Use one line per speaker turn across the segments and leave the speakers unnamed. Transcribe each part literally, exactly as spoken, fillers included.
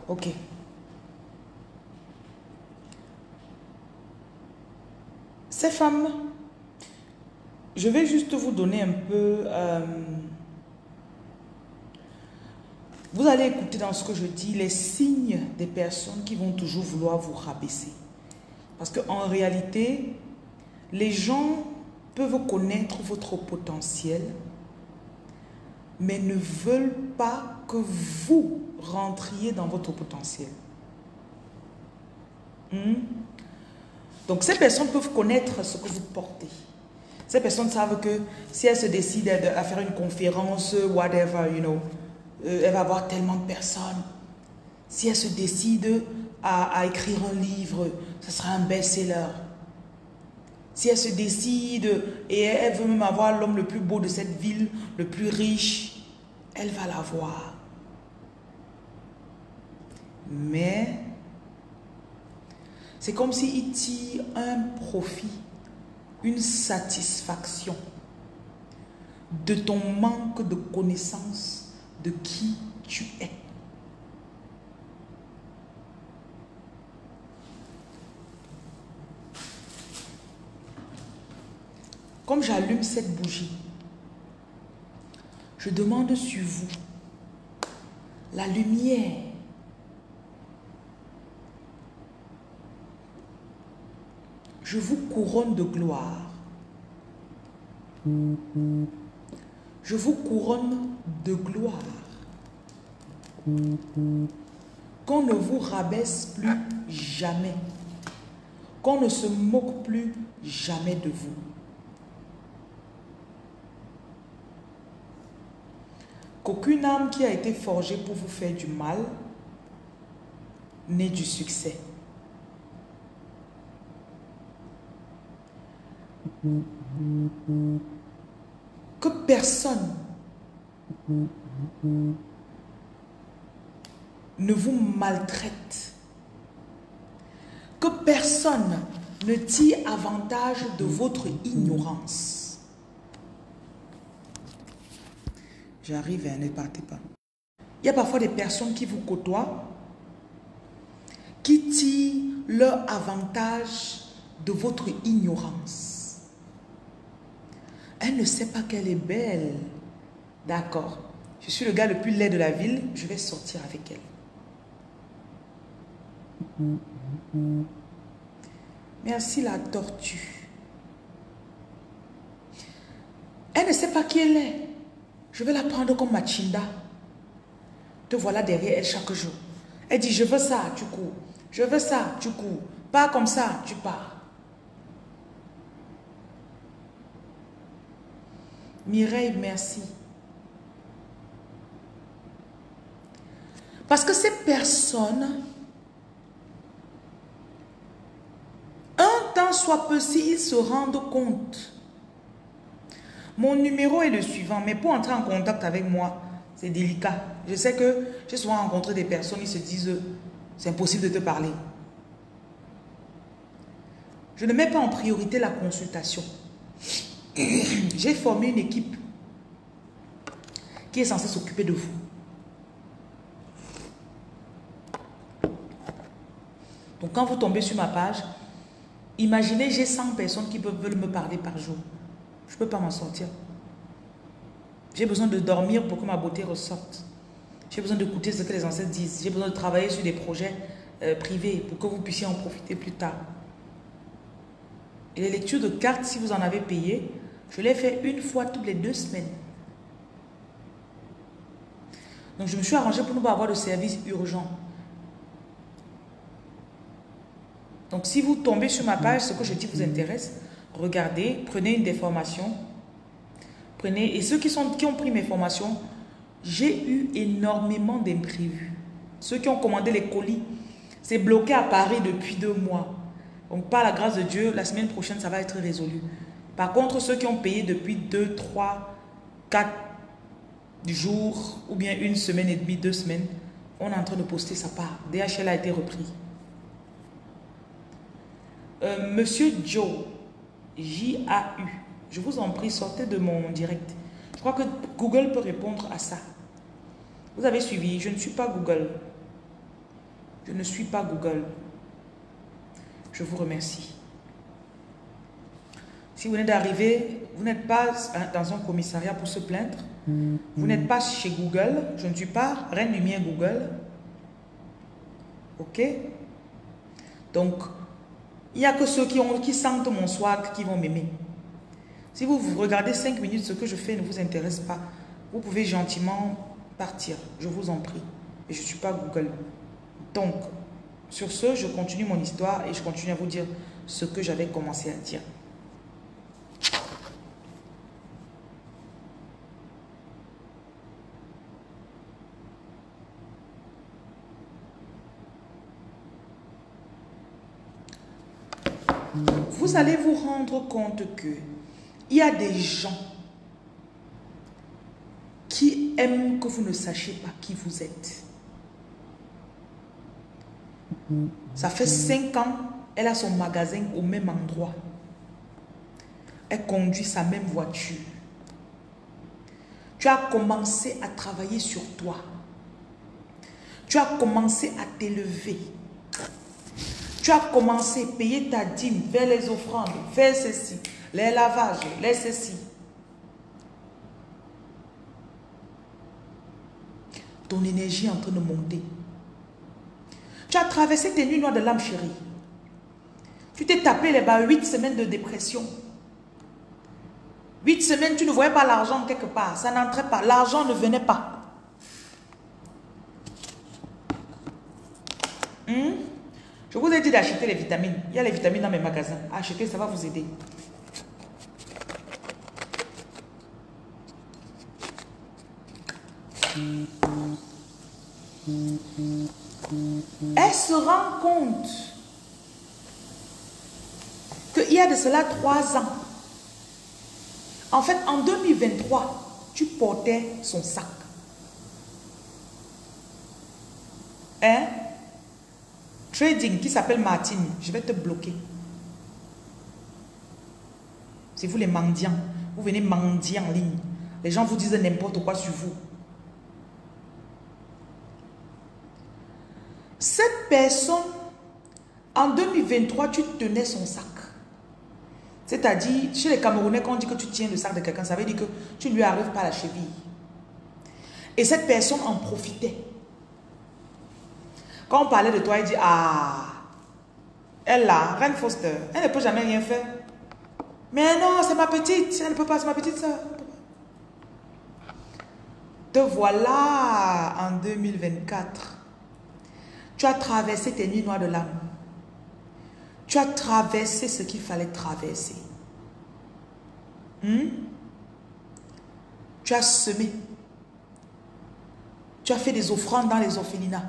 Ok. Ces femmes, je vais juste vous donner un peu... Euh, vous allez écouter dans ce que je dis les signes des personnes qui vont toujours vouloir vous rabaisser. Parce qu'en réalité, les gens peuvent connaître votre potentiel, mais ne veulent pas que vous rentriez dans votre potentiel. Hmm? Donc, ces personnes peuvent connaître ce que vous portez. Ces personnes savent que si elles se décident à faire une conférence, whatever, you know, euh, elle va avoir tellement de personnes. Si elle se décide à, à écrire un livre, ce sera un best-seller. Si elle se décide et elle veut même avoir l'homme le plus beau de cette ville, le plus riche, elle va l'avoir. Mais c'est comme s'il tire un profit, une satisfaction de ton manque de connaissance de qui tu es. Comme j'allume cette bougie, je demande sur vous la lumière. Je vous couronne de gloire. Je vous couronne de gloire. Qu'on ne vous rabaisse plus jamais. Qu'on ne se moque plus jamais de vous. Qu'aucune âme qui a été forgée pour vous faire du mal n'ait du succès. Que personne ne vous maltraite. Que personne ne tire avantage de votre ignorance. J'arrive et ne partez pas. Il y a parfois des personnes qui vous côtoient, qui tirent leur avantage de votre ignorance. Elle ne sait pas qu'elle est belle. D'accord. Je suis le gars le plus laid de la ville. Je vais sortir avec elle. Merci la tortue. Elle ne sait pas qui elle est. Je vais la prendre comme Machinda. Te voilà derrière elle chaque jour. Elle dit, je veux ça, tu cours. Je veux ça, tu cours. Pas comme ça, tu pars. Mireille, merci. Parce que ces personnes, un temps soit peu, s'ils se rendent compte. Mon numéro est le suivant, mais pour entrer en contact avec moi, c'est délicat. Je sais que j'ai souvent rencontré des personnes, ils se disent, c'est impossible de te parler. Je ne mets pas en priorité la consultation. J'ai formé une équipe qui est censée s'occuper de vous. Donc quand vous tombez sur ma page, imaginez j'ai cent personnes qui veulent me parler par jour. Je ne peux pas m'en sortir. J'ai besoin de dormir pour que ma beauté ressorte. J'ai besoin d'écouter ce que les ancêtres disent. J'ai besoin de travailler sur des projets euh, privés pour que vous puissiez en profiter plus tard. Et les lectures de cartes, si vous en avez payé, je les fais une fois toutes les deux semaines. Donc je me suis arrangée pour ne pas avoir de service urgent. Donc si vous tombez sur ma page, ce que je dis vous intéresse, regardez, prenez une des formations. Prenez, et ceux qui, sont, qui ont pris mes formations, j'ai eu énormément d'imprévus. Ceux qui ont commandé les colis, c'est bloqué à Paris depuis deux mois. Donc par la grâce de Dieu, la semaine prochaine, ça va être résolu. Par contre, ceux qui ont payé depuis deux, trois, quatre jours, ou bien une semaine et demie, deux semaines, on est en train de poster sa part. D H L a été repris. Euh, Monsieur Joe, J A U, je vous en prie, sortez de mon direct. Je crois que Google peut répondre à ça. Vous avez suivi, je ne suis pas Google. Je ne suis pas Google. Je vous remercie. Si vous venez d'arriver, vous n'êtes pas dans un commissariat pour se plaindre. Vous n'êtes pas chez Google. Je ne suis pas reine lumière Google. Ok? Donc, il n'y a que ceux qui, ont, qui sentent mon swag qui vont m'aimer. Si vous, vous regardez cinq minutes, ce que je fais ne vous intéresse pas, vous pouvez gentiment partir. Je vous en prie. Et je ne suis pas Google. Donc, sur ce, je continue mon histoire et je continue à vous dire ce que j'avais commencé à dire. Vous allez vous rendre compte que il y a des gens qui aiment que vous ne sachiez pas qui vous êtes. Ça fait cinq ans, elle a son magasin au même endroit. Elle conduit sa même voiture. Tu as commencé à travailler sur toi. Tu as commencé à t'élever. Tu as commencé à payer ta dîme, faire les offrandes, faire ceci, les lavages, les ceci. Ton énergie est en train de monter. Tu as traversé tes nuits noires de l'âme, chérie. Tu t'es tapé les bas huit semaines de dépression. Huit semaines, tu ne voyais pas l'argent quelque part. Ça n'entrait pas. L'argent ne venait pas. Hmm? Je vous ai dit d'acheter les vitamines. Il y a les vitamines dans mes magasins. Achetez, ça va vous aider. Elle se rend compte qu'il y a de cela trois ans. En fait, en deux mille vingt-trois, tu portais son sac. Hein? Trading qui s'appelle Martine, je vais te bloquer. C'est vous les mendiants. Vous venez mendier en ligne. Les gens vous disent n'importe quoi sur vous. Cette personne, en deux mille vingt-trois, tu tenais son sac. C'est-à-dire, chez les Camerounais, quand on dit que tu tiens le sac de quelqu'un, ça veut dire que tu ne lui arrives pas à la cheville. Et cette personne en profitait. Quand on parlait de toi, il dit, ah, elle là, Reine Foster, elle ne peut jamais rien faire. Mais non, c'est ma petite, elle ne peut pas, c'est ma petite soeur. Te voilà en deux mille vingt-quatre. Tu as traversé tes nuits noires de l'âme. Tu as traversé ce qu'il fallait traverser. Hmm? Tu as semé. Tu as fait des offrandes dans les orphelinats.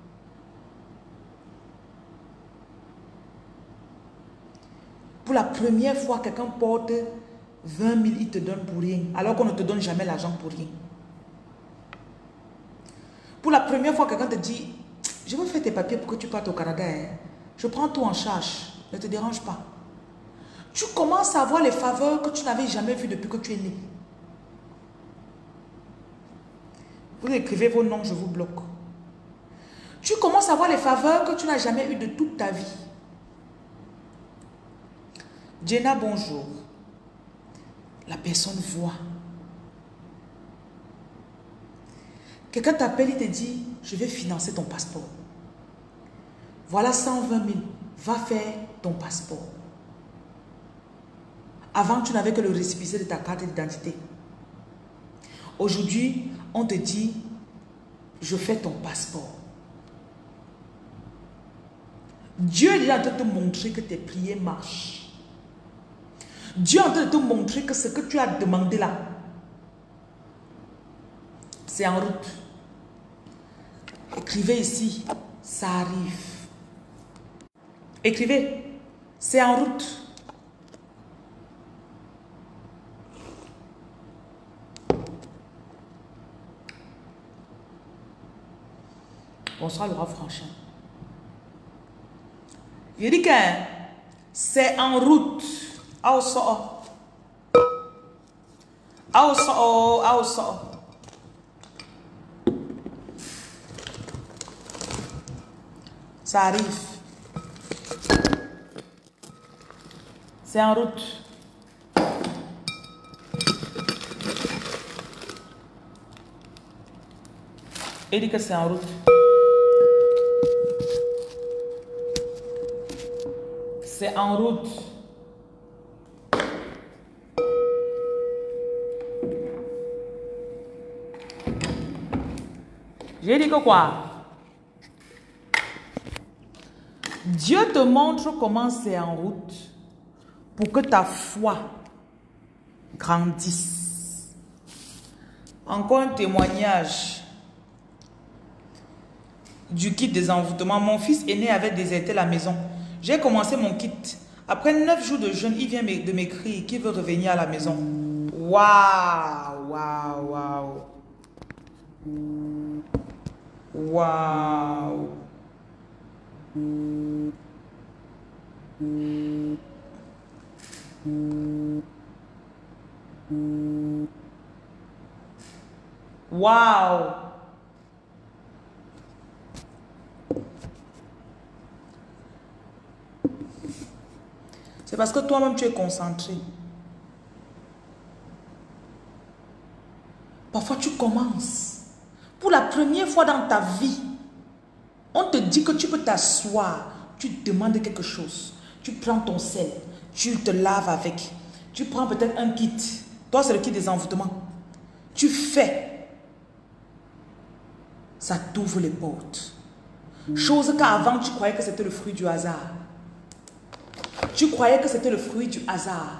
Pour la première fois, quelqu'un porte vingt mille, il te donne pour rien. Alors qu'on ne te donne jamais l'argent pour rien. Pour la première fois, quelqu'un te dit, je veux faire tes papiers pour que tu partes au Canada. Hein. Je prends tout en charge. Ne te dérange pas. Tu commences à voir les faveurs que tu n'avais jamais vues depuis que tu es né. Vous écrivez vos noms, je vous bloque. Tu commences à voir les faveurs que tu n'as jamais eues de toute ta vie. Jenna, bonjour. La personne voit. Quelqu'un t'appelle, il te dit, je vais financer ton passeport. Voilà cent vingt mille. Va faire ton passeport. Avant, tu n'avais que le récépissé de ta carte d'identité. Aujourd'hui, on te dit, je fais ton passeport. Dieu est en train de te montrer que tes prières marchent. Dieu est en train de te montrer que ce que tu as demandé là, c'est en route. Écrivez ici, ça arrive. Écrivez, c'est en route. Bonsoir Laura Franchin. Je dis que c'est en route. Au sort. Au sort. Au sort. Ça arrive. C'est en route. Il dit que c'est en route. C'est en route. J'ai dit que quoi? Dieu te montre comment c'est en route pour que ta foi grandisse. Encore un témoignage du kit des envoûtements. Mon fils aîné avait déserté la maison. J'ai commencé mon kit. Après neuf jours de jeûne, il vient de m'écrire qu'il veut revenir à la maison. Waouh, waouh, waouh. Waouh. Waouh. C'est parce que toi-même tu es concentré. Parfois tu commences. Pour la première fois dans ta vie, on te dit que tu peux t'asseoir. Tu demandes quelque chose. Tu prends ton sel. Tu te laves avec. Tu prends peut-être un kit. Toi, c'est le kit des envoûtements. Tu fais. Ça t'ouvre les portes. Chose qu'avant, tu croyais que c'était le fruit du hasard. Tu croyais que c'était le fruit du hasard.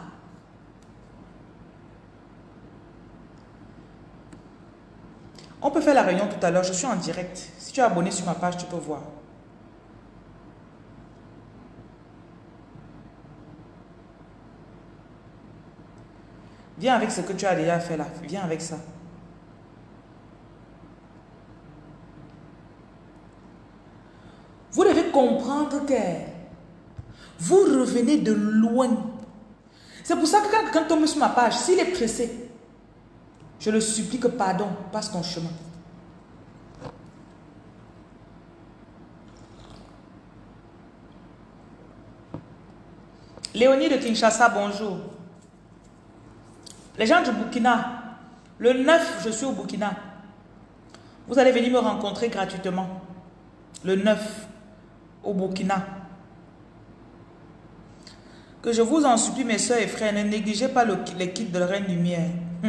On peut faire la réunion tout à l'heure. Je suis en direct. Si tu es abonné sur ma page, tu peux voir. Viens avec ce que tu as déjà fait là. Viens avec ça. Vous devez comprendre que vous revenez de loin. C'est pour ça que quand quelqu'un tombe sur ma page, s'il est pressé, je le supplie que pardon, passe ton chemin. Léonie de Kinshasa, bonjour. Les gens du Burkina, le neuf, je suis au Burkina. Vous allez venir me rencontrer gratuitement. Le neuf, au Burkina. Que je vous en supplie, mes soeurs et frères, ne négligez pas le, les kits de la Reine Lumière.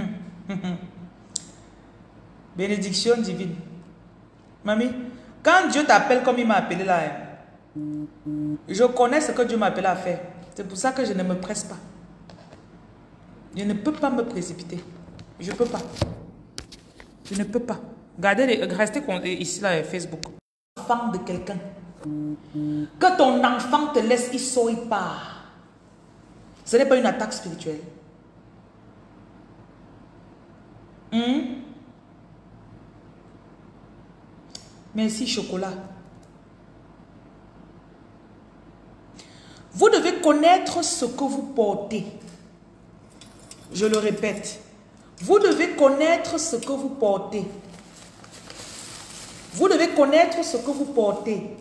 Bénédiction divine. Mamie, quand Dieu t'appelle comme il m'a appelé là, je connais ce que Dieu m'a appelé à faire. C'est pour ça que je ne me presse pas. Je ne peux pas me précipiter. Je ne peux pas. Je ne peux pas. Regardez, les, restez ici là, Facebook. Enfant de quelqu'un. Que ton enfant te laisse, il sort, il part. Ce n'est pas une attaque spirituelle. Hum? Merci, chocolat. Vous devez connaître ce que vous portez. Je le répète. Vous devez connaître ce que vous portez. Vous devez connaître ce que vous portez.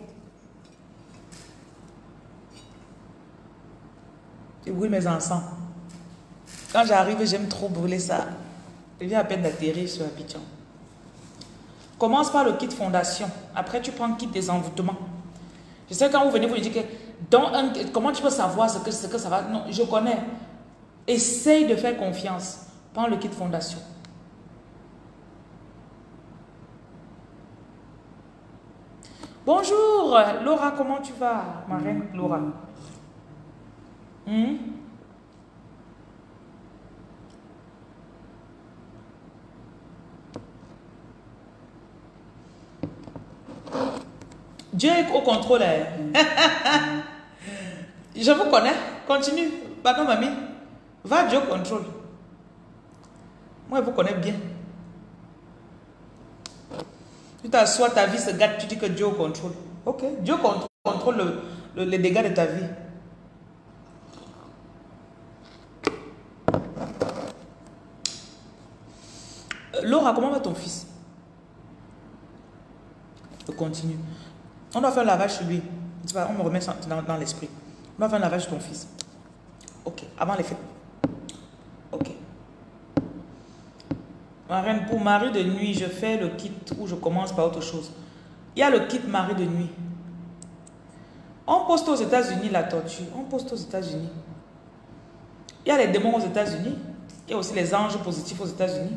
Je brûle mes encens. Quand j'arrive, j'aime trop brûler ça. Je viens à peine d'atterrir sur Abidjan. Commence par le kit fondation. Après, tu prends le kit des envoûtements. Je sais quand vous venez, vous dites que dans un, comment tu peux savoir ce que, ce que ça va. Non, je connais. Essaye de faire confiance. Prends le kit fondation. Bonjour, Laura, comment tu vas? Ma reine Laura. Hmm? Dieu est au contrôle. Je vous connais. Continue. Pardon, mamie. Va, Dieu contrôle. Moi, je vous connais bien. Tu t'assois, ta vie se gâte, tu dis que Dieu contrôle. Ok. Dieu contrôle, contrôle le, le, les dégâts de ta vie. Laura, comment va ton fils? Je continue. On doit faire un lavage sur lui. On me remet ça dans, dans l'esprit. On doit faire un lavage sur ton fils. Ok, avant les fêtes. Ok. Ma reine, pour mari de nuit, je fais le kit ou je commence par autre chose. Il y a le kit mari de nuit. On poste aux États-Unis la tortue. On poste aux États-Unis. Il y a les démons aux États-Unis. Il y a aussi les anges positifs aux États-Unis.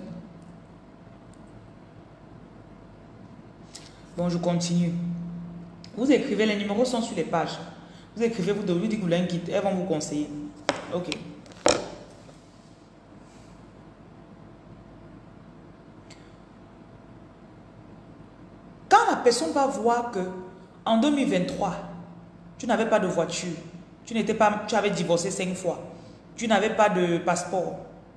Bon, je continue. Vous écrivez, les numéros sont sur les pages. Vous écrivez, vous devez dire que vous voulez un kit. Elles vont vous conseiller. Ok. Quand la personne va voir que en deux mille vingt-trois, tu n'avais pas de voiture, tu n'étais pas, tu avais divorcé cinq fois, tu n'avais pas de passeport.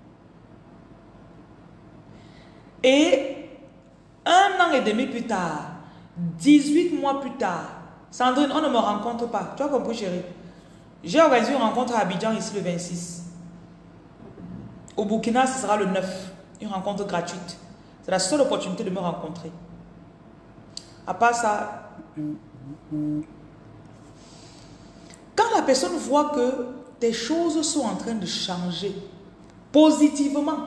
Et un an et demi plus tard, dix-huit mois plus tard, Sandrine, on ne me rencontre pas. Tu as compris, chérie? J'ai organisé une rencontre à Abidjan ici le vingt-six. Au Burkina, ce sera le neuf. Une rencontre gratuite. C'est la seule opportunité de me rencontrer. À part ça, quand la personne voit que des choses sont en train de changer positivement,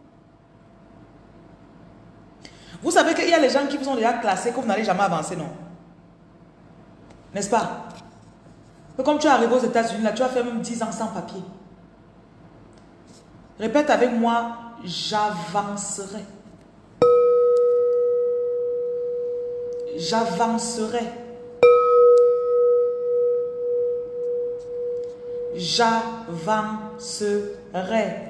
vous savez qu'il y a les gens qui vous ont déjà classé que vous n'allez jamais avancer, non? N'est-ce pas? Comme tu es arrivé aux États-Unis, là, tu as fait même dix ans sans papier. Répète avec moi, j'avancerai. J'avancerai. J'avancerai.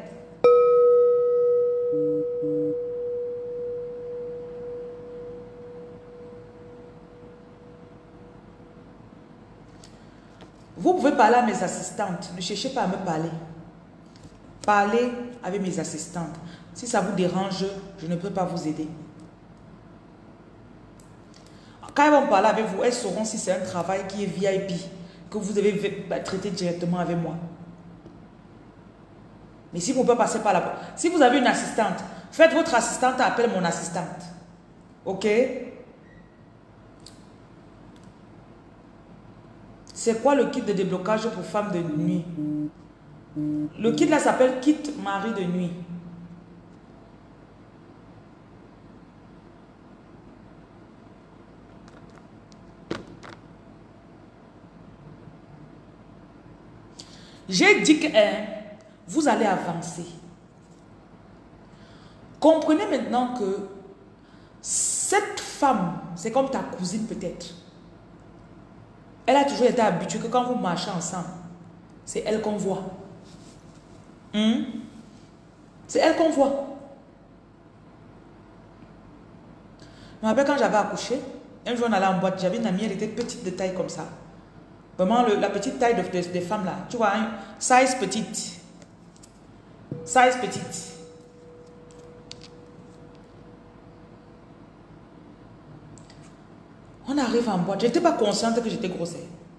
Vous pouvez parler à mes assistantes. Ne cherchez pas à me parler. Parlez avec mes assistantes. Si ça vous dérange, je ne peux pas vous aider. Quand elles vont parler avec vous, elles sauront si c'est un travail qui est V I P, que vous devez traiter directement avec moi. Mais si vous ne pouvez pas passer par là, si vous avez une assistante, faites votre assistante appeler mon assistante. Ok? C'est quoi le kit de déblocage pour femmes de nuit? Le kit là s'appelle kit mari de nuit. J'ai dit que hein, vous allez avancer. Comprenez maintenant que cette femme, c'est comme ta cousine peut-être. Elle a toujours été habituée que quand vous marchez ensemble, c'est elle qu'on voit. Hum? C'est elle qu'on voit. Je me rappelle quand j'avais accouché, un jour on allait en boîte, j'avais une amie, elle était petite de taille comme ça. Vraiment le, la petite taille de, de, des femmes là. Tu vois, hein? Size petite. Size petite. On arrive en boîte. Je n'étais pas consciente que j'étais grosse.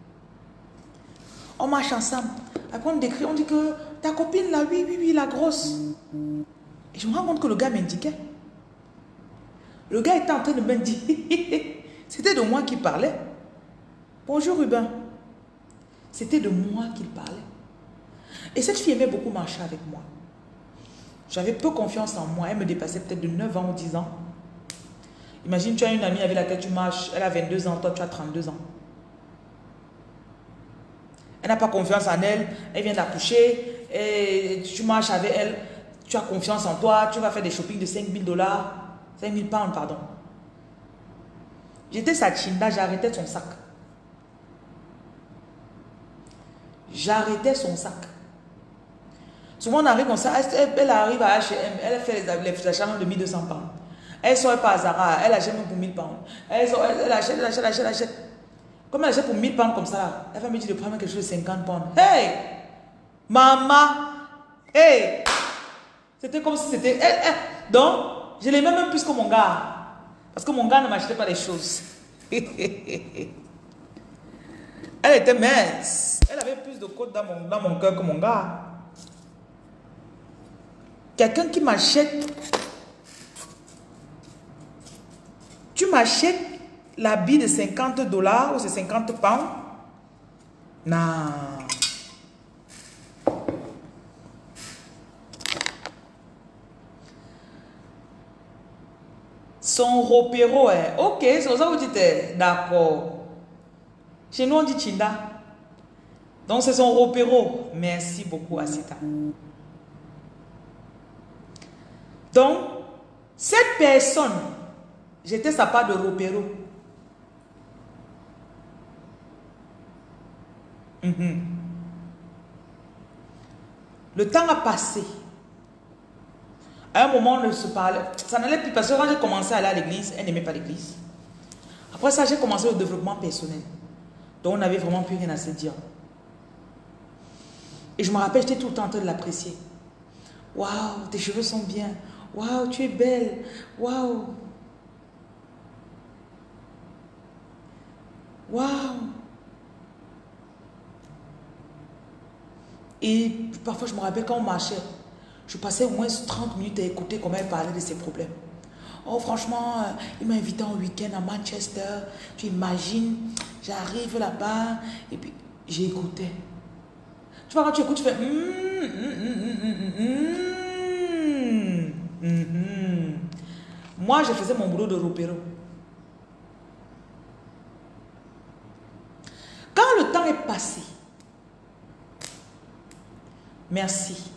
On marche ensemble. Après on décrit, on dit que ta copine là, oui, oui, oui, la grosse. Et je me rends compte que le gars m'indiquait. Le gars était en train de m'indiquer. C'était de moi qu'il parlait. Bonjour Ruben. C'était de moi qu'il parlait. Et cette fille aimait beaucoup marcher avec moi. J'avais peu confiance en moi. Elle me dépassait peut-être de neuf ans ou dix ans. Imagine, tu as une amie avec laquelle tu marches. Elle a vingt-deux ans, toi tu as trente-deux ans. Elle n'a pas confiance en elle. Elle vient d'accoucher. Et tu marches avec elle. Tu as confiance en toi. Tu vas faire des shopping de cinq mille dollars. cinq mille pounds, pardon. J'étais sa chinda, j'arrêtais son sac. J'arrêtais son sac. Souvent on arrive comme ça, elle, elle arrive à H et M, elle fait les, les achats de mille deux cents pounds. Elle sort pas à Zara, elle achète même pour mille pounds. Elle, sort, elle, elle achète, elle achète, elle achète, elle achète. Comme elle achète pour mille pounds comme ça, elle va me dire de prendre quelque chose de cinquante pounds. Hey! Maman! Hey! C'était comme si c'était... Elle, elle. Donc, je l'aimais même plus que mon gars. Parce que mon gars ne m'achetait pas les choses. Elle était mince. Elle avait plus de côtes dans mon, dans mon cœur que mon gars. Quelqu'un qui m'achète. Tu m'achètes l'habit de cinquante dollars ou c'est cinquante pounds. Non. Son ropero, hein. Ok, c'est ça que vous dites. D'accord. Chez nous, on dit Chinda. Donc, c'est son ropero. Merci beaucoup, Asita. Donc, cette personne, j'étais sa part de ropero. Mm-hmm. Le temps a passé. À un moment, on ne se parlait. Ça n'allait plus parce que quand j'ai commencé à aller à l'église, elle n'aimait pas l'église. Après ça, j'ai commencé le développement personnel. Donc, on n'avait vraiment plus rien à se dire. Et je me rappelle, j'étais tout le temps en train de l'apprécier. Waouh, tes cheveux sont bien. Waouh, tu es belle. Waouh. Waouh. Et parfois, je me rappelle quand on marchait, je passais au moins trente minutes à écouter comment elle parlait de ses problèmes. Oh, franchement, euh, il m'a invité en week-end à Manchester. Tu imagines, j'arrive là-bas et puis j'écoutais. Tu vois, quand tu écoutes, tu fais... Mm, mm, mm, mm, mm, mm, mm. Moi, je faisais mon boulot de ropero. Quand le temps est passé, merci.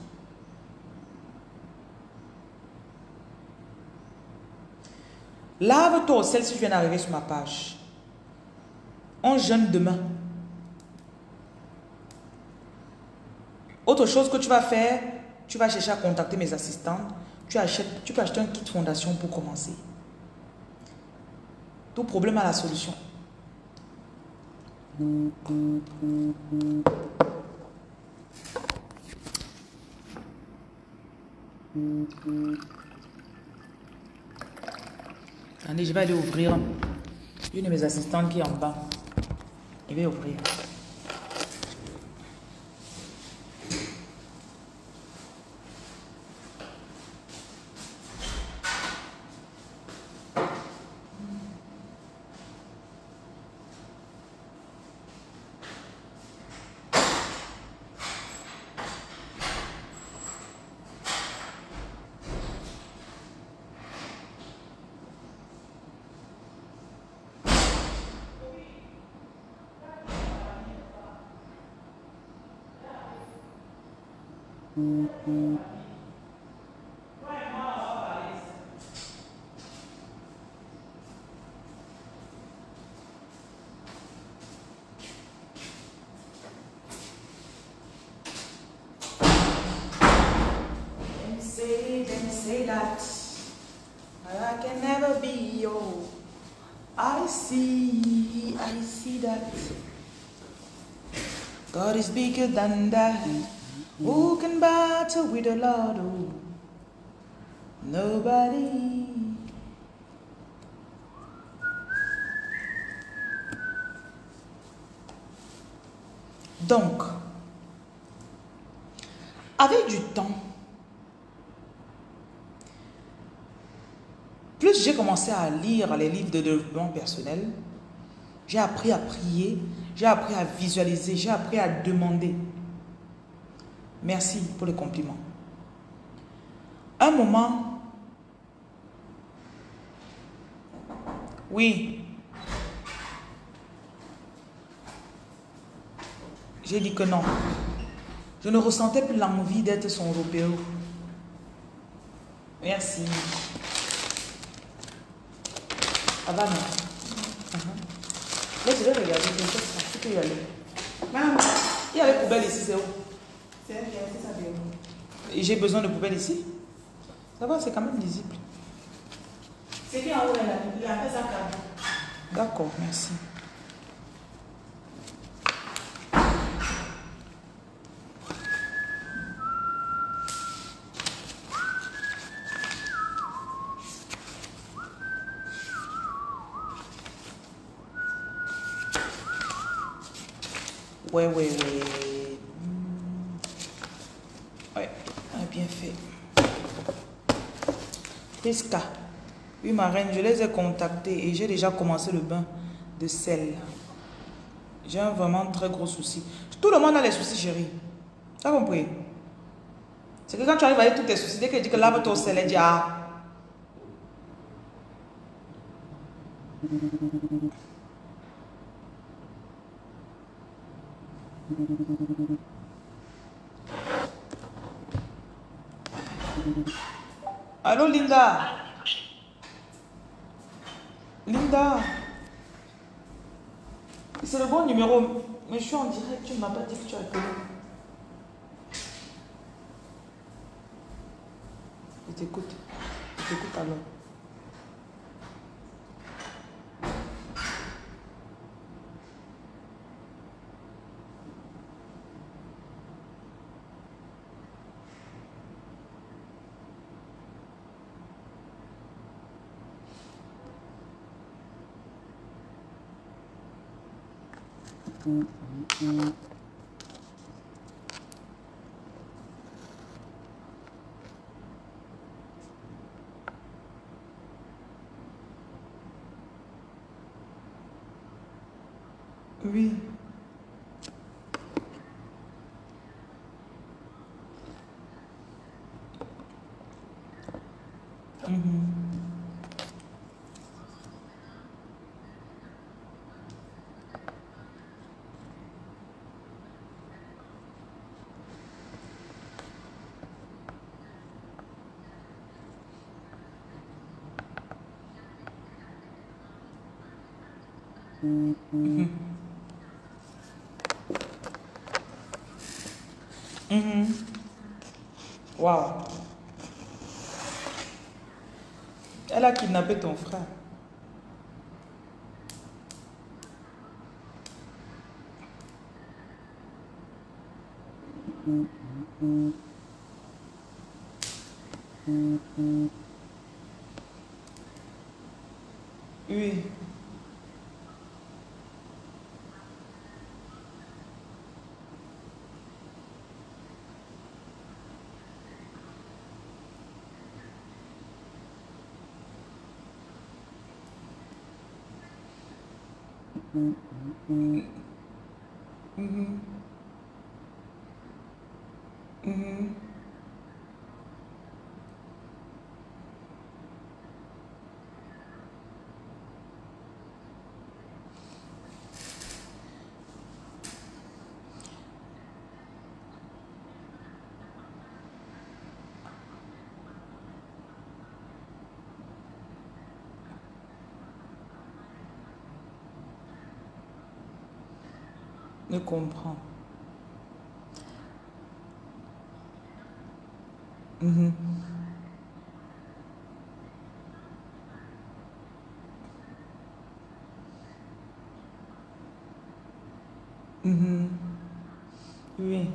Lave-toi au sel si tu viens d'arriver sur ma page. On jeûne demain. Autre chose que tu vas faire, tu vas chercher à contacter mes assistantes. Tu, achètes, tu peux acheter un kit fondation pour commencer. Tout problème a la solution. Attendez, je vais aller ouvrir une de mes assistantes qui est en bas. Je vais ouvrir. Say, then say that I can never be your. I see, I see that God is bigger than that. Who can battle with the Lord? Oh, nobody. Donc, avec du temps, plus j'ai commencé à lire les livres de développement personnel, j'ai appris à prier, j'ai appris à visualiser, j'ai appris à demander. Merci pour les compliments. Un moment, oui, j'ai dit que non. Je ne ressentais plus l'envie d'être son européen. Merci. Ah bah non. Uh-huh. Là, je vais regarder. Tu peux y aller. Maman, il y a les poubelles ici, c'est où? C'est ça, c'est ça. J'ai besoin de poubelles ici? Ça va, c'est quand même lisible. C'est bien en haut, il a fait ça quand même. D'accord, merci. Ouais, ouais, ouais. Ouais, on a bien fait. Prisca. Oui, ma reine, je les ai contactés et j'ai déjà commencé le bain de sel. J'ai un vraiment très gros souci. Tout le monde a les soucis, chérie. Tu as compris? C'est que quand tu arrives avec tous tes soucis, dès que tu dis que lave-toi au sel, elle dit ah. Allô, Linda? Linda? C'est le bon numéro. Mais je suis en direct, tu ne m'as pas dit que tu as appelé. Je t'écoute. Je t'écoute alors. Oui. Mhm. Mhm. Mhm. Waouh. Elle a kidnappé ton frère. Oui. Mhm. Mhm. Je comprends. Mhm. Mhm. Oui.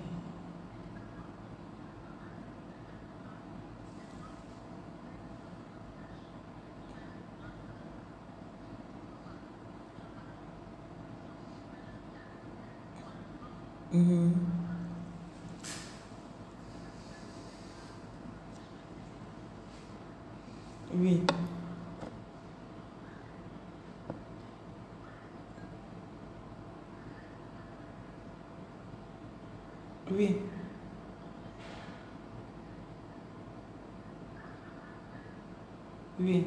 Mhm. Oui. Oui. Oui.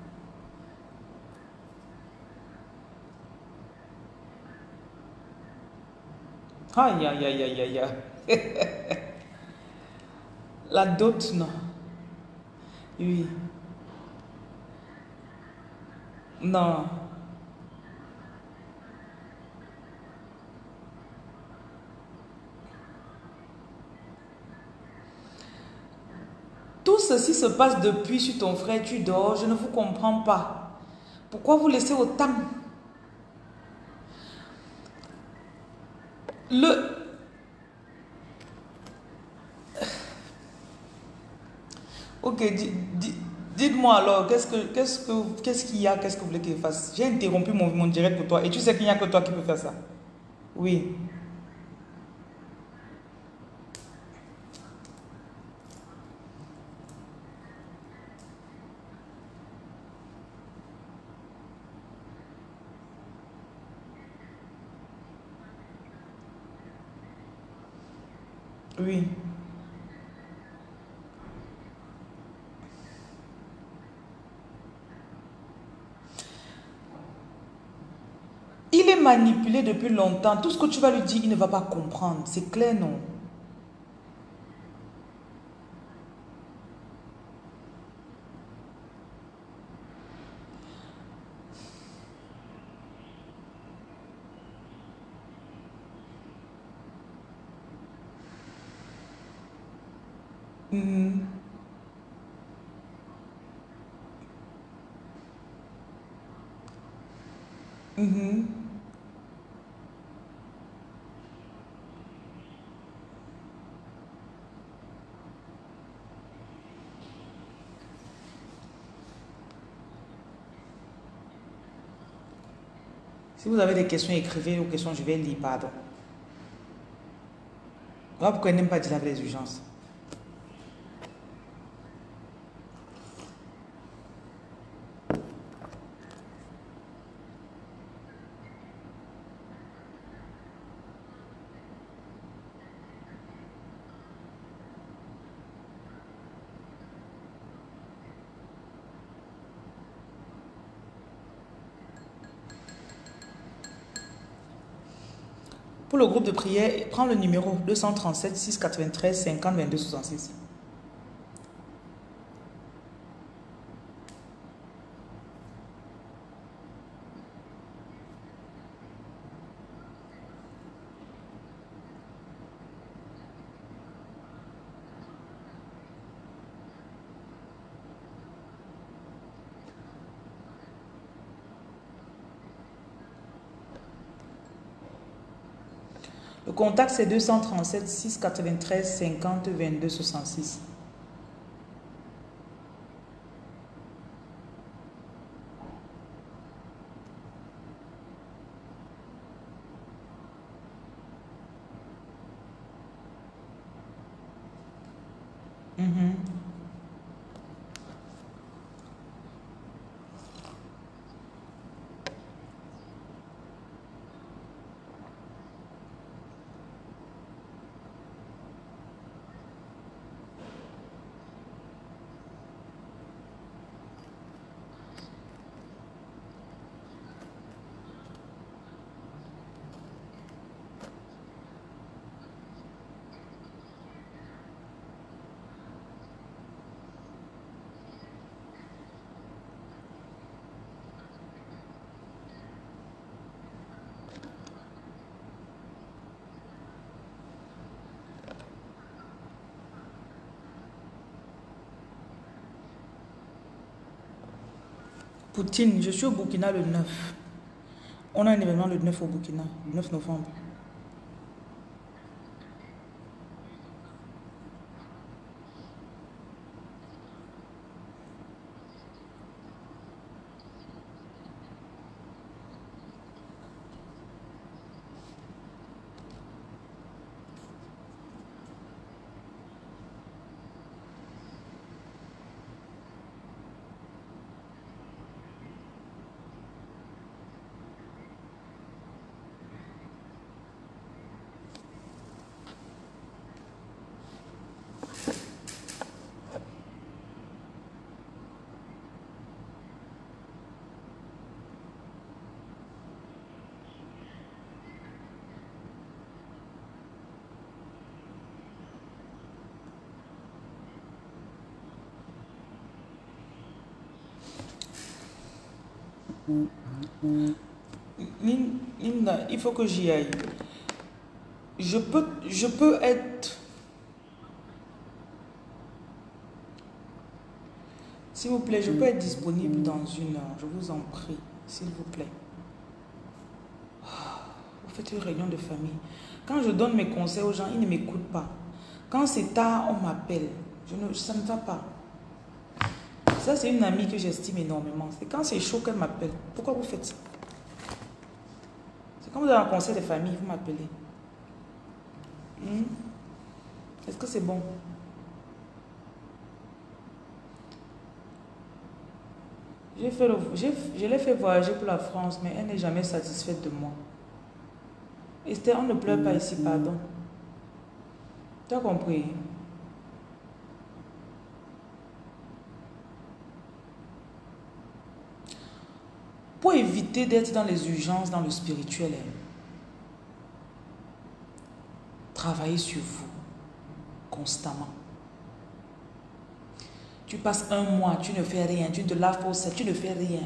Aïe, aïe, aïe, aïe, aïe, aïe. La dot, non. Oui. Non. Tout ceci se passe depuis sur ton frère, tu dors, je ne vous comprends pas. Pourquoi vous laissez autant? Le... Ok, di- di- dites-moi alors, qu'est-ce que, qu'est-ce que, qu'est-ce qu'il y a, qu'est-ce que vous voulez qu'il fasse? J'ai interrompu mon, mon direct pour toi et tu sais qu'il n'y a que toi qui peux faire ça. Oui. Oui. Il est manipulé depuis longtemps. Tout ce que tu vas lui dire, il ne va pas comprendre. C'est clair, non? Mhm. Mhm. Si vous avez des questions, écrivez vos questions, je vais lire, pardon. Voilà pourquoi il n'aime pas dire avec les urgences. Pour le groupe de prière, prends le numéro deux cent trente-sept, six cent quatre-vingt-treize, cinquante, vingt-deux, soixante-six. Le contact, c'est deux cent trente-sept, six cent quatre-vingt-treize, cinquante, vingt-deux, soixante-six. Mhm. Poutine, je suis au Burkina le neuf. On a un événement le neuf au Burkina, le neuf novembre. Linda, il faut que j'y aille. Je peux, je peux être... S'il vous plaît, je peux être disponible dans une heure. Je vous en prie, s'il vous plaît. Vous faites une réunion de famille. Quand je donne mes conseils aux gens, ils ne m'écoutent pas. Quand c'est tard, on m'appelle. Je ne, ça ne va pas. Ça, c'est une amie que j'estime énormément. C'est quand c'est chaud qu'elle m'appelle. Pourquoi vous faites ça? C'est quand vous avez un conseil de famille, vous m'appelez. Hmm? Est-ce que c'est bon? J'ai fait le, j'ai, je l'ai fait voyager pour la France, mais elle n'est jamais satisfaite de moi. Esther, on ne pleure pas ici, pardon. Tu as compris? Pour éviter d'être dans les urgences, dans le spirituel, hein, travaillez sur vous constamment. Tu passes un mois, tu ne fais rien, tu te laves pour ça, tu ne fais rien.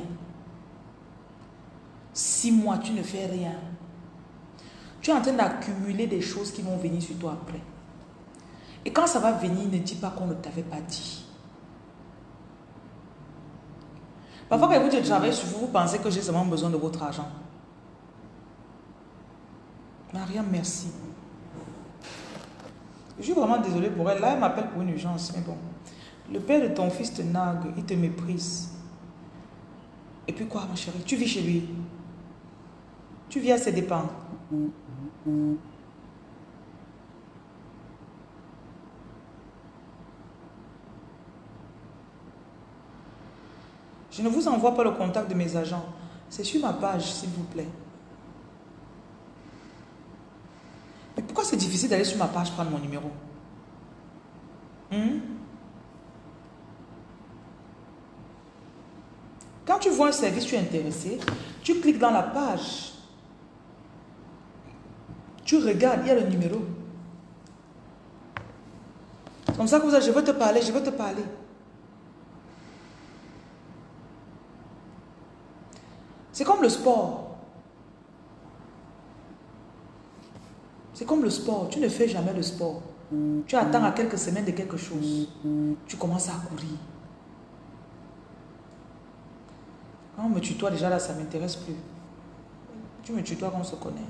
Six mois, tu ne fais rien. Tu es en train d'accumuler des choses qui vont venir sur toi après. Et quand ça va venir, ne dis pas qu'on ne t'avait pas dit. Parfois, quand vous dites travailler sur vous, vous pensez que j'ai seulement besoin de votre argent. Mariam, merci. Je suis vraiment désolée pour elle. Là, elle m'appelle pour une urgence, mais bon. Le père de ton fils te nargue, il te méprise. Et puis quoi, ma chérie? Tu vis chez lui. Tu vis à ses dépens. Je ne vous envoie pas le contact de mes agents. C'est sur ma page, s'il vous plaît. Mais pourquoi c'est difficile d'aller sur ma page prendre mon numéro? Hmm? Quand tu vois un service, tu es intéressé, tu cliques dans la page. Tu regardes, il y a le numéro. Comme ça que vous avez, je veux te parler, je veux te parler. C'est comme le sport. C'est comme le sport. Tu ne fais jamais le sport. Tu attends à quelques semaines de quelque chose. Tu commences à courir. Quand on me tutoie déjà là, ça ne m'intéresse plus. Tu me tutoies quand on se connaît.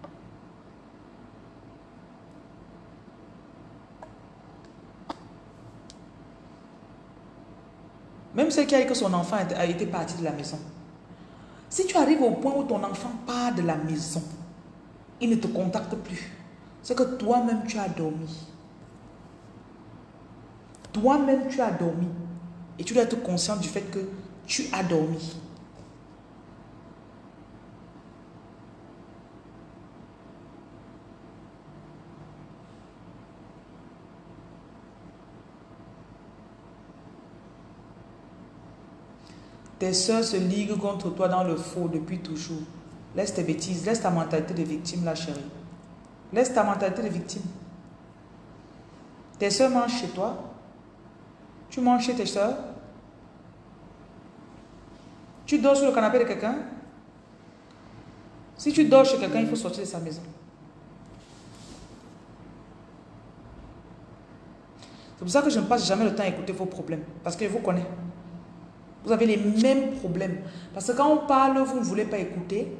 Même celle qui a dit que son enfant a été parti de la maison. Si tu arrives au point où ton enfant part de la maison, il ne te contacte plus. C'est que toi-même tu as dormi. Toi-même tu as dormi. Et tu dois être conscient du fait que tu as dormi. Tes soeurs se liguent contre toi dans le faux depuis toujours. Laisse tes bêtises, laisse ta mentalité de victime là, chérie. Laisse ta mentalité de victime. Tes soeurs mangent chez toi. Tu manges chez tes soeurs. Tu dors sur le canapé de quelqu'un. Si tu dors chez quelqu'un, il faut sortir de sa maison. C'est pour ça que je ne passe jamais le temps à écouter vos problèmes. Parce que je vous connais. Vous avez les mêmes problèmes. Parce que quand on parle, vous ne voulez pas écouter.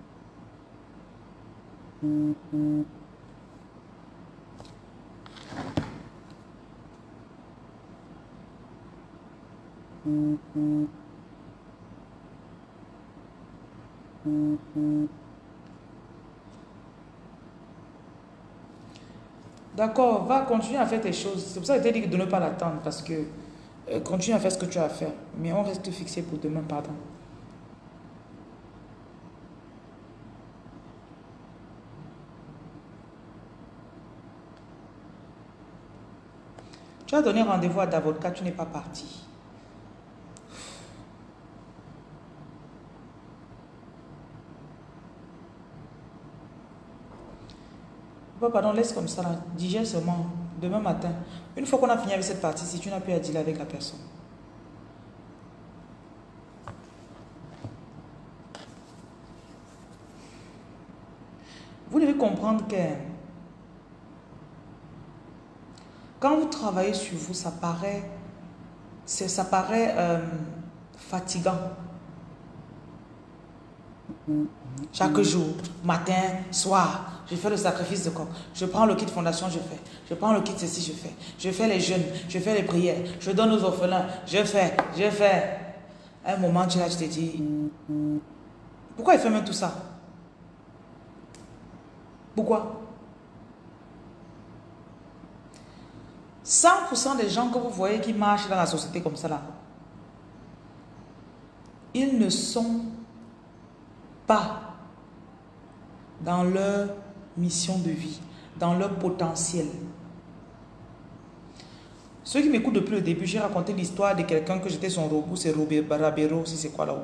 D'accord, va continuer à faire tes choses. C'est pour ça que je t'ai dit de ne pas l'attendre. Parce que euh, continue à faire ce que tu as à faire. Mais on reste fixé pour demain, pardon. Tu as donné rendez-vous à d'avocat, tu n'es pas parti. Bon, pardon, laisse comme ça là. Digère seulement demain matin. Une fois qu'on a fini avec cette partie, si tu n'as plus à dealer avec la personne. Vous devez comprendre que quand vous travaillez sur vous, ça paraît, ça paraît euh, fatigant. Chaque jour, matin, soir, je fais le sacrifice de corps. Je prends le kit fondation, je fais. Je prends le kit ceci, je fais. Je fais les jeûnes, je fais les prières. Je donne aux orphelins, je fais, je fais. À un moment, tu es là, tu te dis, pourquoi il fait même tout ça? Pourquoi? cent pour cent des gens que vous voyez qui marchent dans la société comme ça là, ils ne sont pas dans leur mission de vie, dans leur potentiel. Ceux qui m'écoutent depuis le début, j'ai raconté l'histoire de quelqu'un que j'étais son robot, c'est Robert Barabero, si c'est quoi là-haut.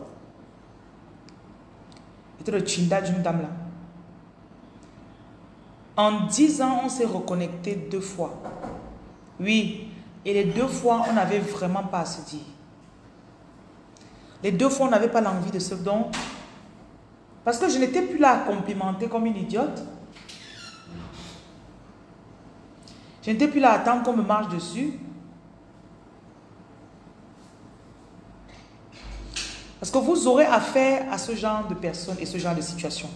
C'était le chinda d'une dame là. En dix ans, on s'est reconnecté deux fois. Oui, et les deux fois, on n'avait vraiment pas à se dire. Les deux fois, on n'avait pas l'envie de se don. Parce que je n'étais plus là à complimenter comme une idiote. Je n'étais plus là à attendre qu'on me marche dessus. Parce que vous aurez affaire à ce genre de personnes et ce genre de situation.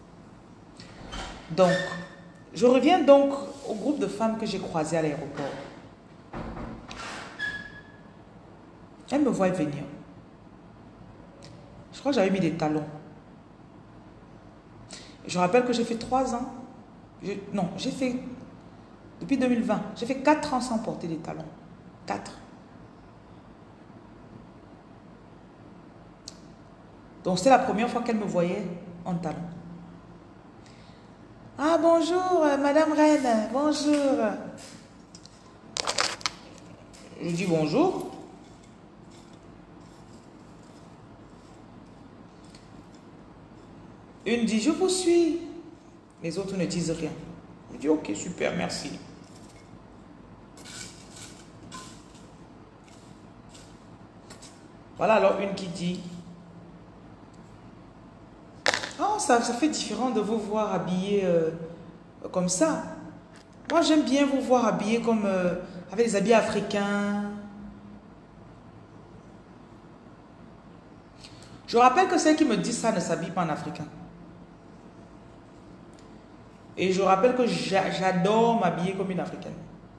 Donc, je reviens donc au groupe de femmes que j'ai croisées à l'aéroport. Elles me voient venir. Je crois que j'avais mis des talons. Je rappelle que j'ai fait trois ans. Je, non, j'ai fait, depuis deux mille vingt, j'ai fait quatre ans sans porter des talons. Quatre. Donc, c'était la première fois qu'elle me voyait en talons. Ah, bonjour, Madame Reine, bonjour. Je dis bonjour. Une dit, je vous suis. Les autres ne disent rien. Je dis, ok, super, merci. Voilà alors une qui dit, oh, ça, ça fait différent de vous voir habillés euh, comme ça. Moi, j'aime bien vous voir habillés comme euh, avec des habits africains. Je rappelle que celles qui me disent ça ne s'habillent pas en africain. Et je rappelle que j'adore m'habiller comme une africaine.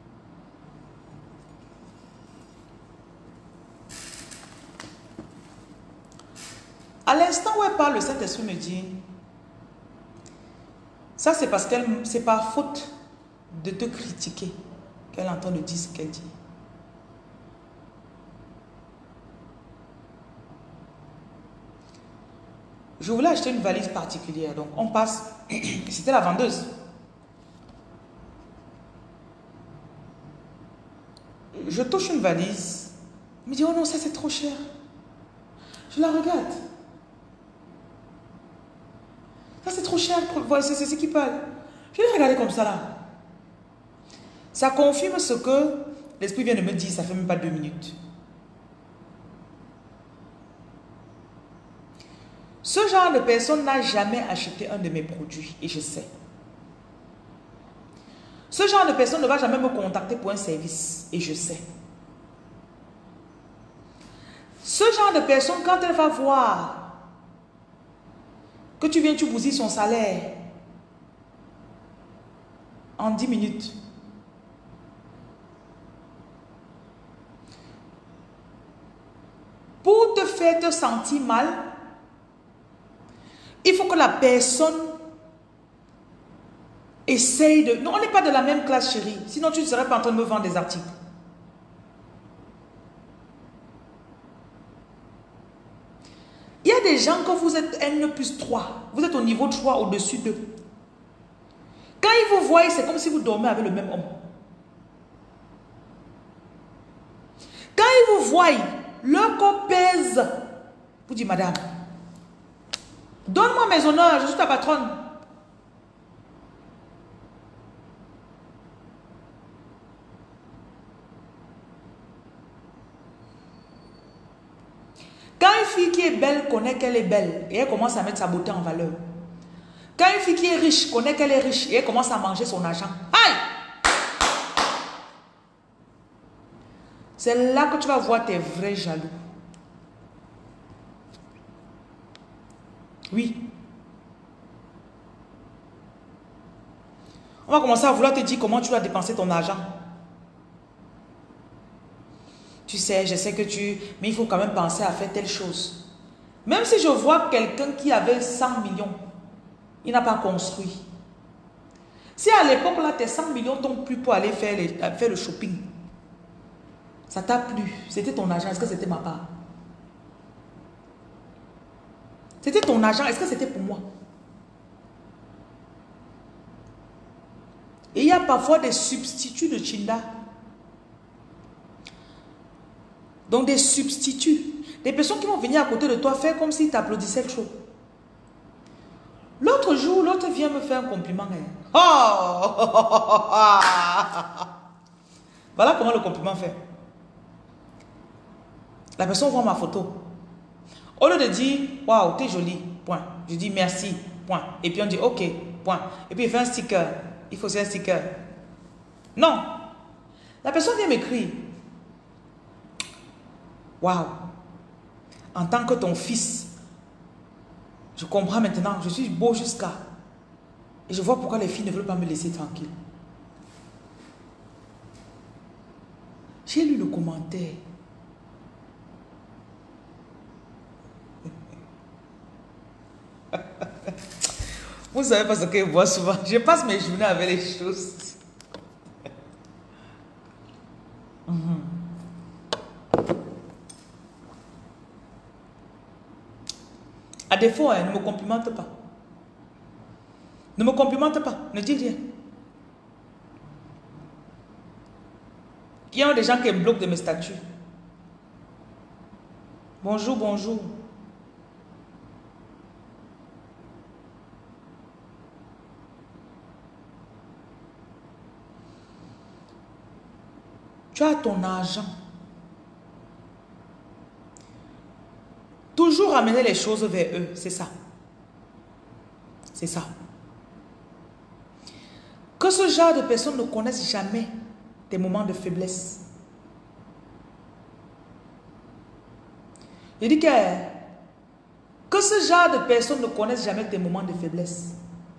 À l'instant où elle parle, le Saint-Esprit me dit, ça c'est parce qu'elle, c'est par faute de te critiquer qu'elle entend de dire ce qu'elle dit. Je voulais acheter une valise particulière, donc on passe, c'était la vendeuse. Je touche une valise, elle me dit, oh non, ça c'est trop cher. Je la regarde. Ça c'est trop cher, c'est ce qui parle. Je l'ai regardé comme ça là. Ça confirme ce que l'esprit vient de me dire, ça fait même pas deux minutes. Ce genre de personne n'a jamais acheté un de mes produits et je sais. Ce genre de personne ne va jamais me contacter pour un service et je sais. Ce genre de personne, quand elle va voir que tu viens, tu bousilles son salaire en dix minutes. Pour te faire te sentir mal, il faut que la personne essaye de... Non, on n'est pas de la même classe, chérie. Sinon, tu ne serais pas en train de me vendre des articles. Il y a des gens, quand vous êtes N plus trois, vous êtes au niveau trois au-dessus d'eux. Quand ils vous voient, c'est comme si vous dormez avec le même homme. Quand ils vous voient, leur corps pèse. Vous dites, madame, donne-moi mes honneurs, je suis ta patronne. Quand une fille qui est belle connaît qu'elle est belle et elle commence à mettre sa beauté en valeur. Quand une fille qui est riche connaît qu'elle est riche et elle commence à manger son argent. Aïe! C'est là que tu vas voir tes vrais jaloux. Oui. On va commencer à vouloir te dire comment tu dois dépenser ton argent. Tu sais, je sais que tu... Mais il faut quand même penser à faire telle chose. Même si je vois quelqu'un qui avait cent millions, il n'a pas construit. Si à l'époque, là, tes cent millions t'ont plu pour aller faire, les, faire le shopping, ça t'a plu. C'était ton argent. Est-ce que c'était ma part? C'était ton argent. Est-ce que c'était pour moi? Et il y a parfois des substituts de Chinda. Donc des substituts. Des personnes qui vont venir à côté de toi faire comme s'ils t'applaudissaient trop. L'autre jour, l'autre vient me faire un compliment. Hein. Oh! Voilà comment le compliment fait. La personne voit ma photo. Au lieu de dire, waouh, t'es jolie, point. Je dis merci, point. Et puis on dit, ok, point. Et puis il fait un sticker. Il faut faire un sticker. Non. La personne vient m'écrire. Waouh. En tant que ton fils, je comprends maintenant, je suis beau jusqu'à... Et je vois pourquoi les filles ne veulent pas me laisser tranquille. J'ai lu le commentaire. Vous savez pas ce que je vois souvent. Je passe mes journées avec les choses. Mm-hmm. À défaut, hein, ne me complimente pas. Ne me complimente pas. Ne dis rien. Il y a des gens qui me bloquent de mes statuts. Bonjour, bonjour. Tu as ton argent. Toujours amener les choses vers eux, c'est ça. C'est ça. Que ce genre de personnes ne connaissent jamais tes moments de faiblesse. Je dis que, que ce genre de personnes ne connaissent jamais tes moments de faiblesse.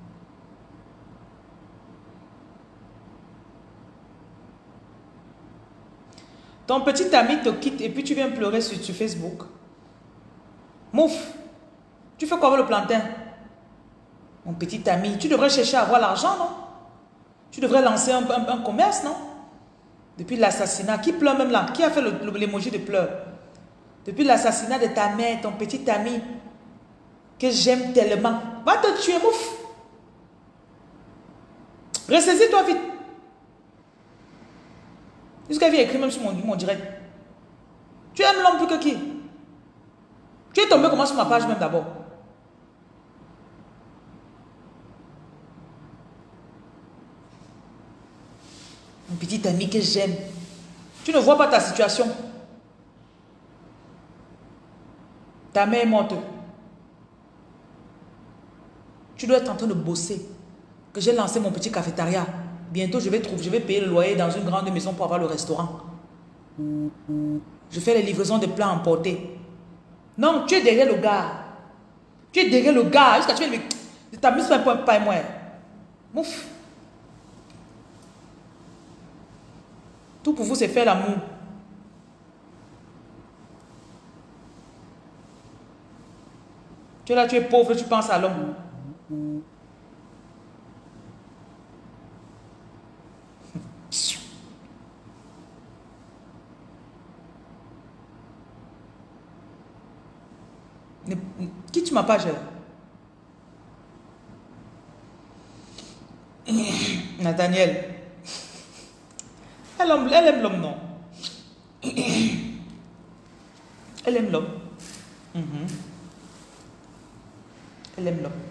Ton petit ami te quitte et puis tu viens pleurer sur, sur Facebook. Mouf, tu fais quoi avec le plantain? Mon petit ami, tu devrais chercher à avoir l'argent, non? Tu devrais lancer un, un, un commerce, non? Depuis l'assassinat, qui pleure même là? Qui a fait l'émoji de pleurs? Depuis l'assassinat de ta mère, ton petit ami, que j'aime tellement, va te tuer, mouf! Ressaisis-toi vite. Jusqu'à vient écrire même sur mon, mon direct. Tu aimes l'homme plus que qui? Tu es tombé comment sur ma page même d'abord? Mon petit ami que j'aime. Tu ne vois pas ta situation. Ta mère est morte. Tu dois être en train de bosser. Que j'ai lancé mon petit cafétéria. Bientôt, je vais, trouver, je vais payer le loyer dans une grande maison pour avoir le restaurant. Je fais les livraisons de plats emportés. Non, tu es derrière le gars. Tu es derrière le gars. Jusqu'à tu ne t'amuses pas un point, pas et moi. Mouf. Tout pour vous, c'est faire l'amour. Tu es là, tu es pauvre, tu penses à l'homme. Quitte ma page. Nathaniel. Elle aime, elle aime l'homme, non? Elle aime l'homme. Mm-hmm. Elle aime l'homme.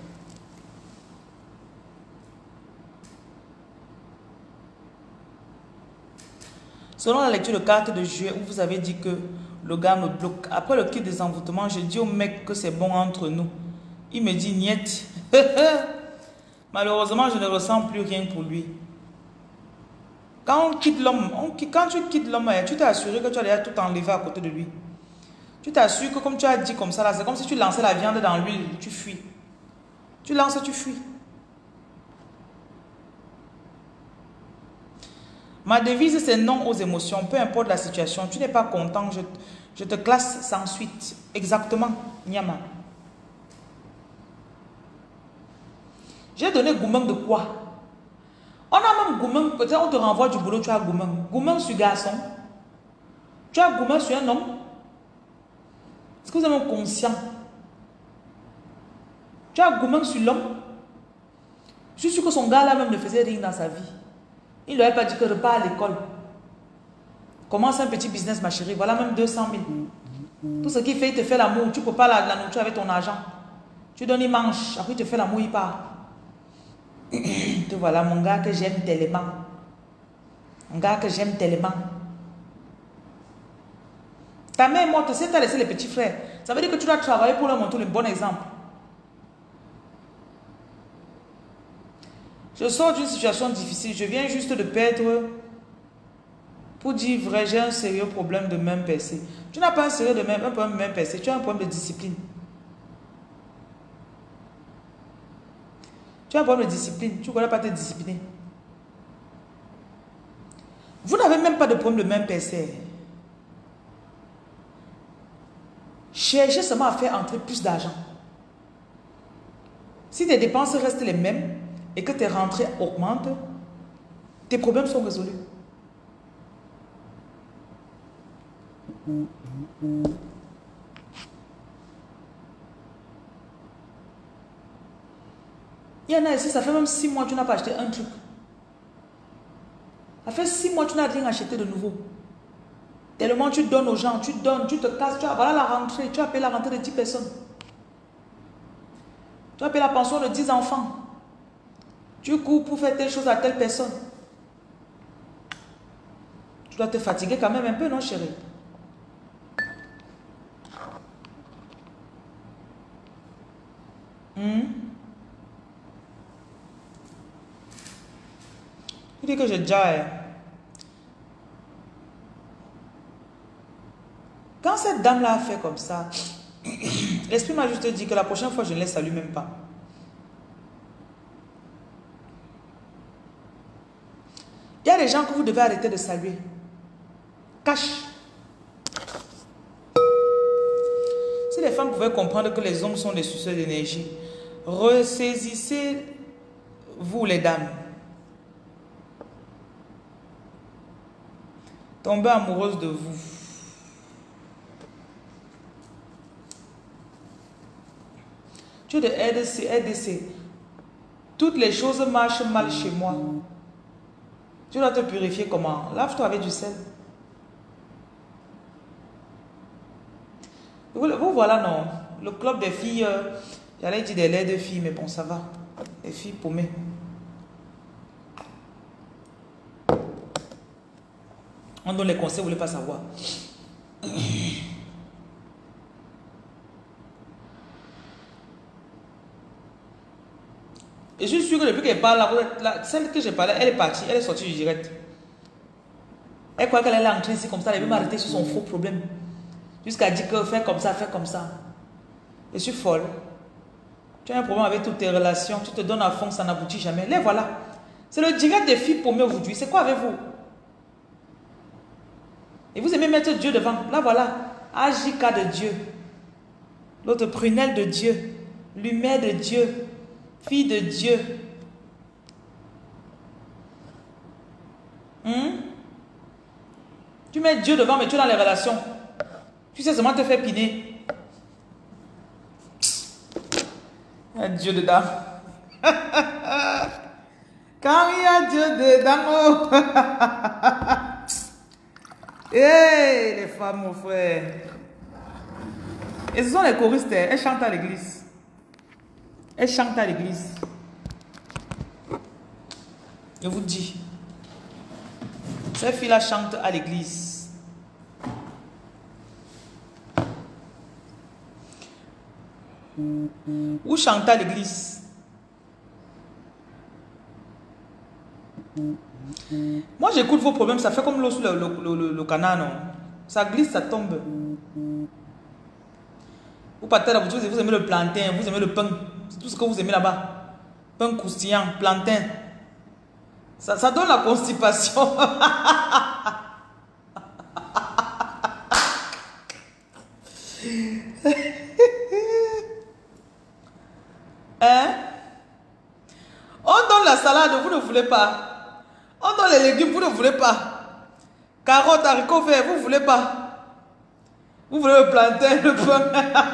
Selon la lecture de carte de juillet où vous avez dit que le gars me bloque, après le kit des envoûtements, je dis au mec que c'est bon entre nous. Il me dit niet. Malheureusement, je ne ressens plus rien pour lui. Quand on quitte l'homme, quand tu quittes l'homme, tu t'es assuré que tu as déjà tout enlevé à côté de lui. Tu t'assures que comme tu as dit comme ça, là, c'est comme si tu lançais la viande dans l'huile, tu fuis. Tu lances, tu fuis. Ma devise, c'est non aux émotions, peu importe la situation. Tu n'es pas content, je, je te classe sans suite. Exactement, Nyama. J'ai donné gourmand de quoi? On a même gourmand, peut-être on te renvoie du boulot, tu as gourmand. Gourmand sur garçon. Tu as gourmand sur un homme. Est-ce que vous êtes conscient? Tu as gourmand sur l'homme. Je suis sûr que son gars là même ne faisait rien dans sa vie. Il ne lui avait pas dit que repart à l'école. Commence un petit business, ma chérie. Voilà même deux cent mille. Tout ce qui fait, il te fait l'amour. Tu ne peux pas la, la nourriture avec ton argent. Tu donnes, il mange. Après, il te fait l'amour, il part. Te voilà, mon gars que j'aime tellement. Mon gars que j'aime tellement. Ta mère est morte, c'est t'as laissé les petits frères. Ça veut dire que tu dois travailler pour leur montrer le bon exemple. Je sors d'une situation difficile. Je viens juste de perdre. Pour dire vrai, j'ai un sérieux problème de main percée. Tu n'as pas un sérieux de main, un problème de main percée. Tu as un problème de discipline. Tu as un problème de discipline. Tu ne connais pas te discipliner. Vous n'avez même pas de problème de main percée. Cherchez seulement à faire entrer plus d'argent. Si tes dépenses restent les mêmes et que tes rentrées augmentent, tes problèmes sont résolus. Il y en a ici, ça fait même six mois que tu n'as pas acheté un truc. Ça fait six mois que tu n'as rien acheté de nouveau. Tellement tu donnes aux gens, tu donnes, tu te casses, tu as, voilà la rentrée, tu as payé la rentrée de dix personnes. Tu as payé la pension de dix enfants. Tu cours pour faire telle chose à telle personne. Tu dois te fatiguer quand même un peu, non chérie? Hmm? Il dit que je jaille. Quand cette dame-là a fait comme ça, l'esprit m'a juste dit que la prochaine fois, je ne les salue même pas. Il y a des gens que vous devez arrêter de saluer. Cache. Si les femmes pouvaient comprendre que les hommes sont des suceurs d'énergie, ressaisissez-vous les dames. Tombez amoureuse de vous. Tu es de R D C, R D C. Toutes les choses marchent mal chez moi. Tu dois te purifier comment? Lave-toi avec du sel. Vous, vous voilà, non? Le club des filles, euh, j'allais dire des laits de filles, mais bon, ça va. Les filles paumées. On donne les conseils, vous ne voulez pas savoir. Et je suis sûr que depuis qu'elle parle, là, celle que j'ai parlé, elle est partie, elle est sortie du direct. Elle croit qu'elle est entrée ici comme ça, elle veut m'arrêter sur son faux problème. Jusqu'à dire que fais comme ça, fais comme ça. Je suis folle. Tu as un problème avec toutes tes relations, tu te donnes à fond, ça n'aboutit jamais. Les voilà. C'est le direct des filles paumées aujourd'hui. C'est quoi avec vous? Et vous aimez mettre Dieu devant. Là voilà. A J K de Dieu. L'autre prunelle de Dieu. Lumière de Dieu. Fille de Dieu. Hmm? Tu mets Dieu devant, mais tu es dans les relations. Tu sais seulement te faire piner. Il y a Dieu dedans. Quand il y a Dieu dedans. Hé, hey, les femmes, mon frère. Et ce sont les choristes. Elles chantent à l'église. Elles chantent à l'église. Je vous dis. Ces filles-là chantent à l'église. Ou chantent à l'église. Moi, j'écoute vos problèmes, ça fait comme l'eau sous le, le, le, le canal, non? Ça glisse, ça tombe. Vous partez là, vous, vous aimez le plantain, vous aimez le pain. C'est tout ce que vous aimez là-bas. Pain croustillant, plantain. Ça, ça donne la constipation. Hein? On donne la salade, vous ne voulez pas. On donne les légumes, vous ne voulez pas. Carottes, haricots verts, vous ne voulez pas. Vous voulez le plantain, le pain.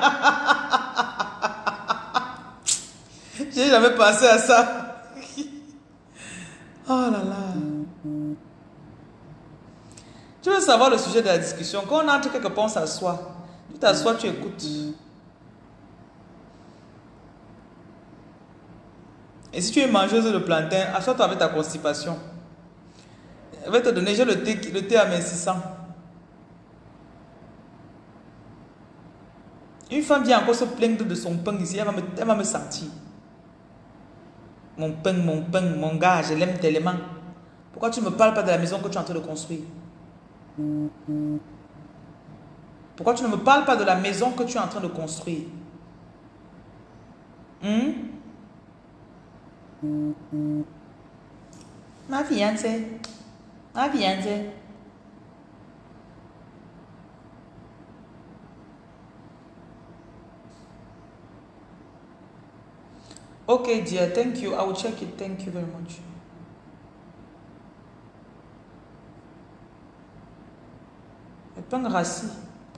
J'ai jamais pensé à ça. Oh là là. Tu veux savoir le sujet de la discussion. Quand on entre quelque part, on s'assoit. Tu t'assois, tu écoutes. Et si tu es mangeuse de plantain, assois-toi avec ta constipation. Je vais te donner, j'ai le thé, le thé amincissant. Une femme vient encore se plaindre de son pain ici, elle va me, elle va me sentir. Mon pain, mon pain, mon gars, je l'aime tellement. Pourquoi tu ne me parles pas de la maison que tu es en train de construire? Pourquoi tu ne me parles pas de la maison que tu es en train de construire? Hmm? Ma fiancée. Ma fiancée. Okay, dear, thank you. I will check it. Thank you very much. Le pain rassis.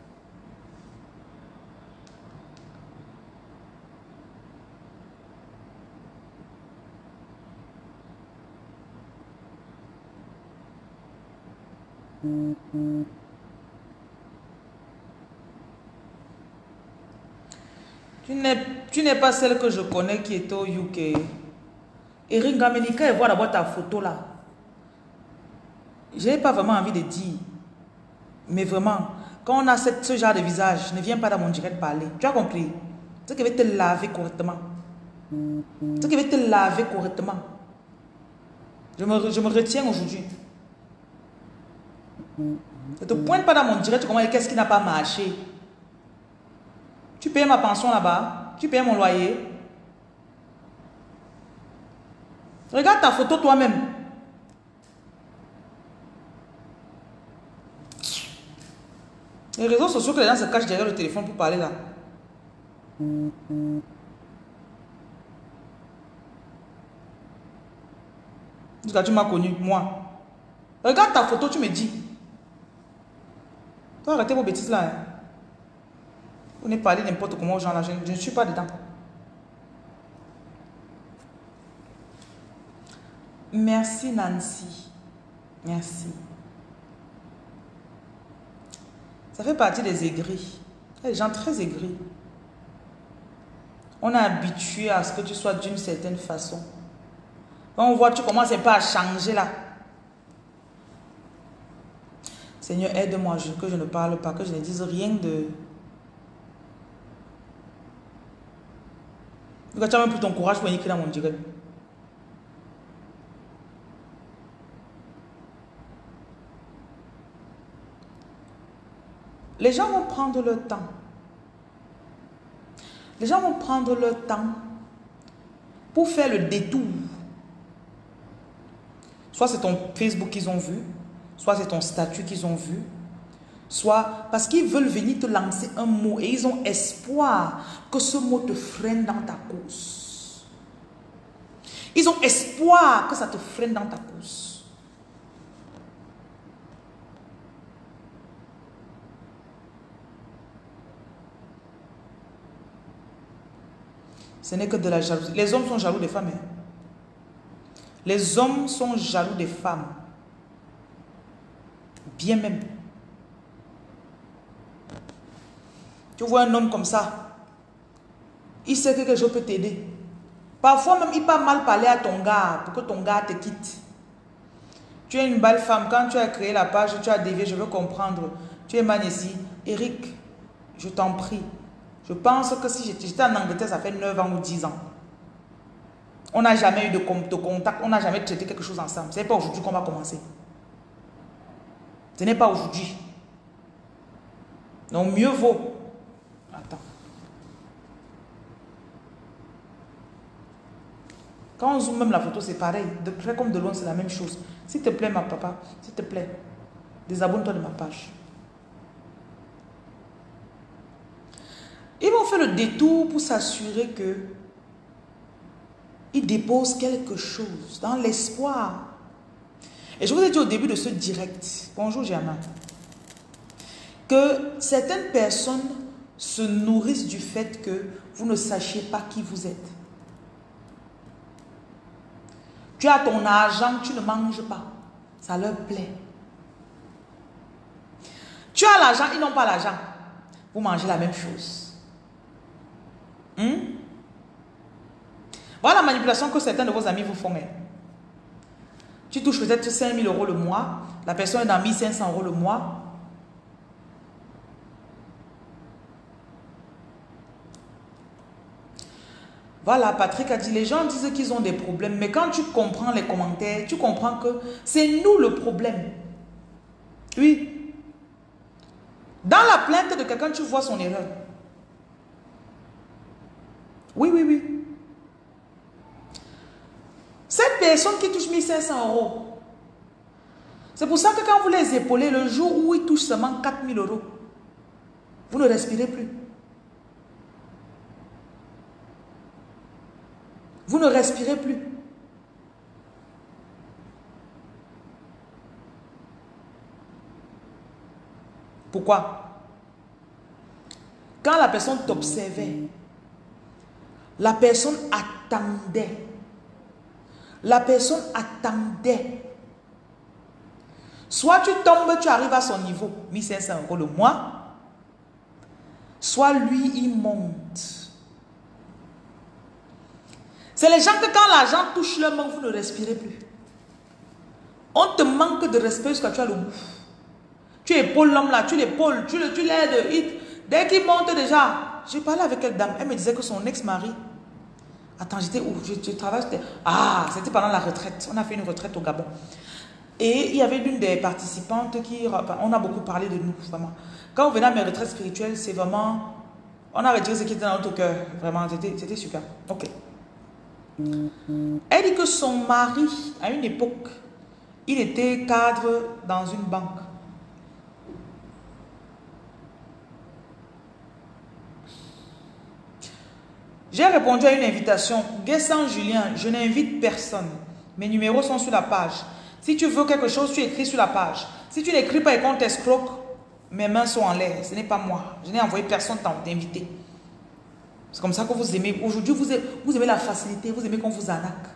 Tu n'es pas celle que je connais qui est au U K. Eric Gamenika, elle voit d'abord ta photo là. Je n'ai pas vraiment envie de dire. Mais vraiment, quand on a cette, ce genre de visage, ne viens pas dans mon direct parler. Tu as compris? Ce qui va te laver correctement. Ce qui va te laver correctement. Je me, je me retiens aujourd'hui. Ne te pointe pas dans mon direct, comment qu'est-ce qui n'a pas marché? Tu payes ma pension là-bas? Tu payes mon loyer? Regarde ta photo toi-même. Les réseaux sociaux que les gens se cachent derrière le téléphone pour parler là. Tu m'as connu, moi. Regarde ta photo, tu me dis. Tu arrêtez vos bêtises là. Hein. Vous n'êtes parlé n'importe comment aux gens là. Je, je ne suis pas dedans. Merci Nancy. Merci. Ça fait partie des aigris. Il y a des gens très aigris. On est habitué à ce que tu sois d'une certaine façon. Quand on voit, tu commences pas à changer là. Seigneur, aide-moi que je ne parle pas, que je ne dise rien de... Tu as même pris ton courage pour écrire dans mon direct. Les gens vont prendre leur temps. Les gens vont prendre leur temps pour faire le détour. Soit c'est ton Facebook qu'ils ont vu, soit c'est ton statut qu'ils ont vu, soit parce qu'ils veulent venir te lancer un mot et ils ont espoir que ce mot te freine dans ta course. Ils ont espoir que ça te freine dans ta course. Ce n'est que de la jalousie. Les hommes sont jaloux des femmes. Hein? Les hommes sont jaloux des femmes. Bien même. Tu vois un homme comme ça. Il sait que je peux t'aider. Parfois même, il peut mal parler à ton gars pour que ton gars te quitte. Tu es une belle femme. Quand tu as créé la page, tu as dévié, je veux comprendre. Tu es Magnésie. Eric, je t'en prie. Je pense que si j'étais en Angleterre, ça fait neuf ans ou dix ans. On n'a jamais eu de, de contact, on n'a jamais traité quelque chose ensemble. Ce n'est pas aujourd'hui qu'on va commencer. Ce n'est pas aujourd'hui. Donc mieux vaut. Attends. Quand on zoome même la photo, c'est pareil. De près comme de loin, c'est la même chose. S'il te plaît, ma papa, s'il te plaît, désabonne-toi de ma page. Ils vont faire le détour pour s'assurer que ils déposent quelque chose dans l'espoir. Et je vous ai dit au début de ce direct, bonjour Gianna, que certaines personnes se nourrissent du fait que vous ne sachiez pas qui vous êtes. Tu as ton argent, tu ne manges pas. Ça leur plaît. Tu as l'argent, ils n'ont pas l'argent. Vous mangez la même chose. Hmm? Voilà la manipulation que certains de vos amis vous font. Hein. Tu touches peut-être cinq mille euros le mois. La personne est dans mille cinq cents euros le mois. Voilà, Patrick a dit, les gens disent qu'ils ont des problèmes, mais quand tu comprends les commentaires, tu comprends que c'est nous le problème. Oui. Dans la plainte de quelqu'un, tu vois son erreur. Oui, oui, oui. Cette personne qui touche mille cinq cents euros, c'est pour ça que quand vous les épaulez, le jour où il touche seulement quatre mille euros, vous ne respirez plus. Vous ne respirez plus. Pourquoi? Quand la personne t'observait, la personne attendait. La personne attendait. Soit tu tombes, tu arrives à son niveau, mille cinq cents euros le mois. Soit lui, il monte. C'est les gens que quand l'argent touche leur main, vous ne respirez plus. On te manque de respect jusqu'à tu as le bouffe. Tu épaules l'homme là, tu l'épaules, tu l'aides. Tu l'aides. Dès qu'il monte déjà, j'ai parlé avec une dame, elle me disait que son ex-mari, attends, j'étais où? Je, je travaille, ah, c'était pendant la retraite. On a fait une retraite au Gabon. Et il y avait l'une des participantes qui, on a beaucoup parlé de nous, vraiment. Quand on venait à mes retraites spirituelles, c'est vraiment, on a retiré ce qui était dans notre cœur, vraiment, c'était super. Ok. Elle dit que son mari, à une époque, il était cadre dans une banque. J'ai répondu à une invitation. Guessan Julien, je n'invite personne. Mes numéros sont sur la page. Si tu veux quelque chose, tu écris sur la page. Si tu n'écris pas et qu'on t'escroque, mes mains sont en l'air. Ce n'est pas moi. Je n'ai envoyé personne t'inviter. C'est comme ça que vous aimez. Aujourd'hui, vous, vous aimez la facilité. Vous aimez qu'on vous arnaque.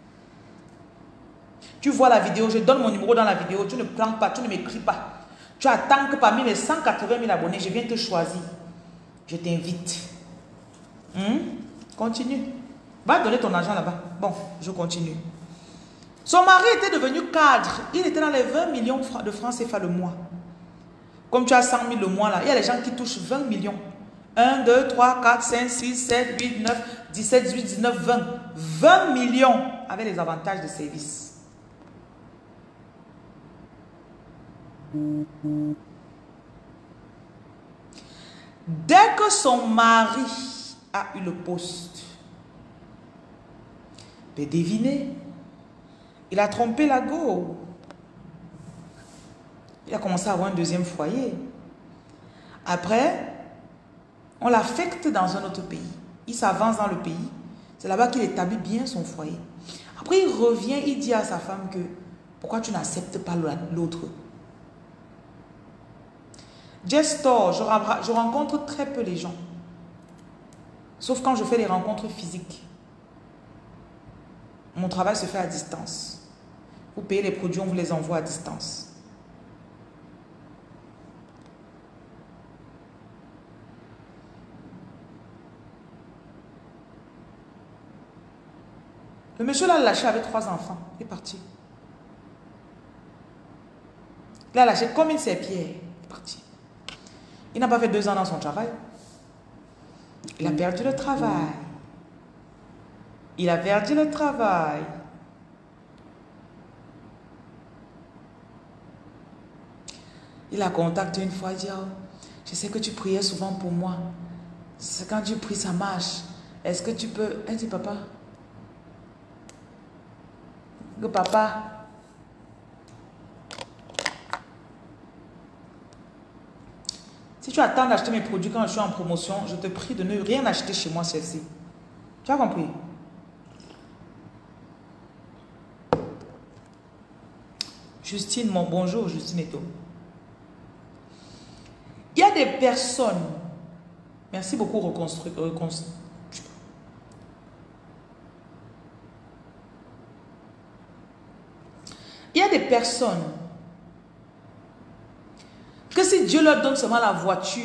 Tu vois la vidéo. Je donne mon numéro dans la vidéo. Tu ne prends pas. Tu ne m'écris pas. Tu attends que parmi mes cent quatre-vingt mille abonnés, je viens te choisir. Je t'invite. Hum? Continue. Va donner ton argent là-bas. Bon, je continue. Son mari était devenu cadre. Il était dans les vingt millions de francs C F A le mois. Comme tu as cent mille le mois là, il y a les gens qui touchent vingt millions. un, deux, trois, quatre, cinq, six, sept, huit, neuf, dix-sept, dix-huit, dix-neuf, vingt. vingt millions avec les avantages de service. Dès que son mari a eu le poste, mais devinez, il a trompé la go. Il a commencé à avoir un deuxième foyer. Après, on l'affecte dans un autre pays. Il s'avance dans le pays. C'est là-bas qu'il établit bien son foyer. Après, il revient, il dit à sa femme que pourquoi tu n'acceptes pas l'autre? Gestor, je, je rencontre très peu les gens. Sauf quand je fais des rencontres physiques. Mon travail se fait à distance. Vous payez les produits, on vous les envoie à distance. Le monsieur l'a lâché avec trois enfants. Il est parti. Il l'a lâché comme une serpillère. Il est parti. Il n'a pas fait deux ans dans son travail. Il a perdu le travail. Il a perdu le travail. Il a contacté une fois, il dit, oh, je sais que tu priais souvent pour moi. C'est quand tu pries, ça marche. Est-ce que tu peux... Elle dit, papa. Que papa. Si tu attends d'acheter mes produits quand je suis en promotion, je te prie de ne rien acheter chez moi, celle-ci. Tu as compris? Justine, mon bonjour, Justine Eto. Il y a des personnes, merci beaucoup, reconstruire. Reconstru Il y a des personnes que si si Dieu leur donne seulement la voiture,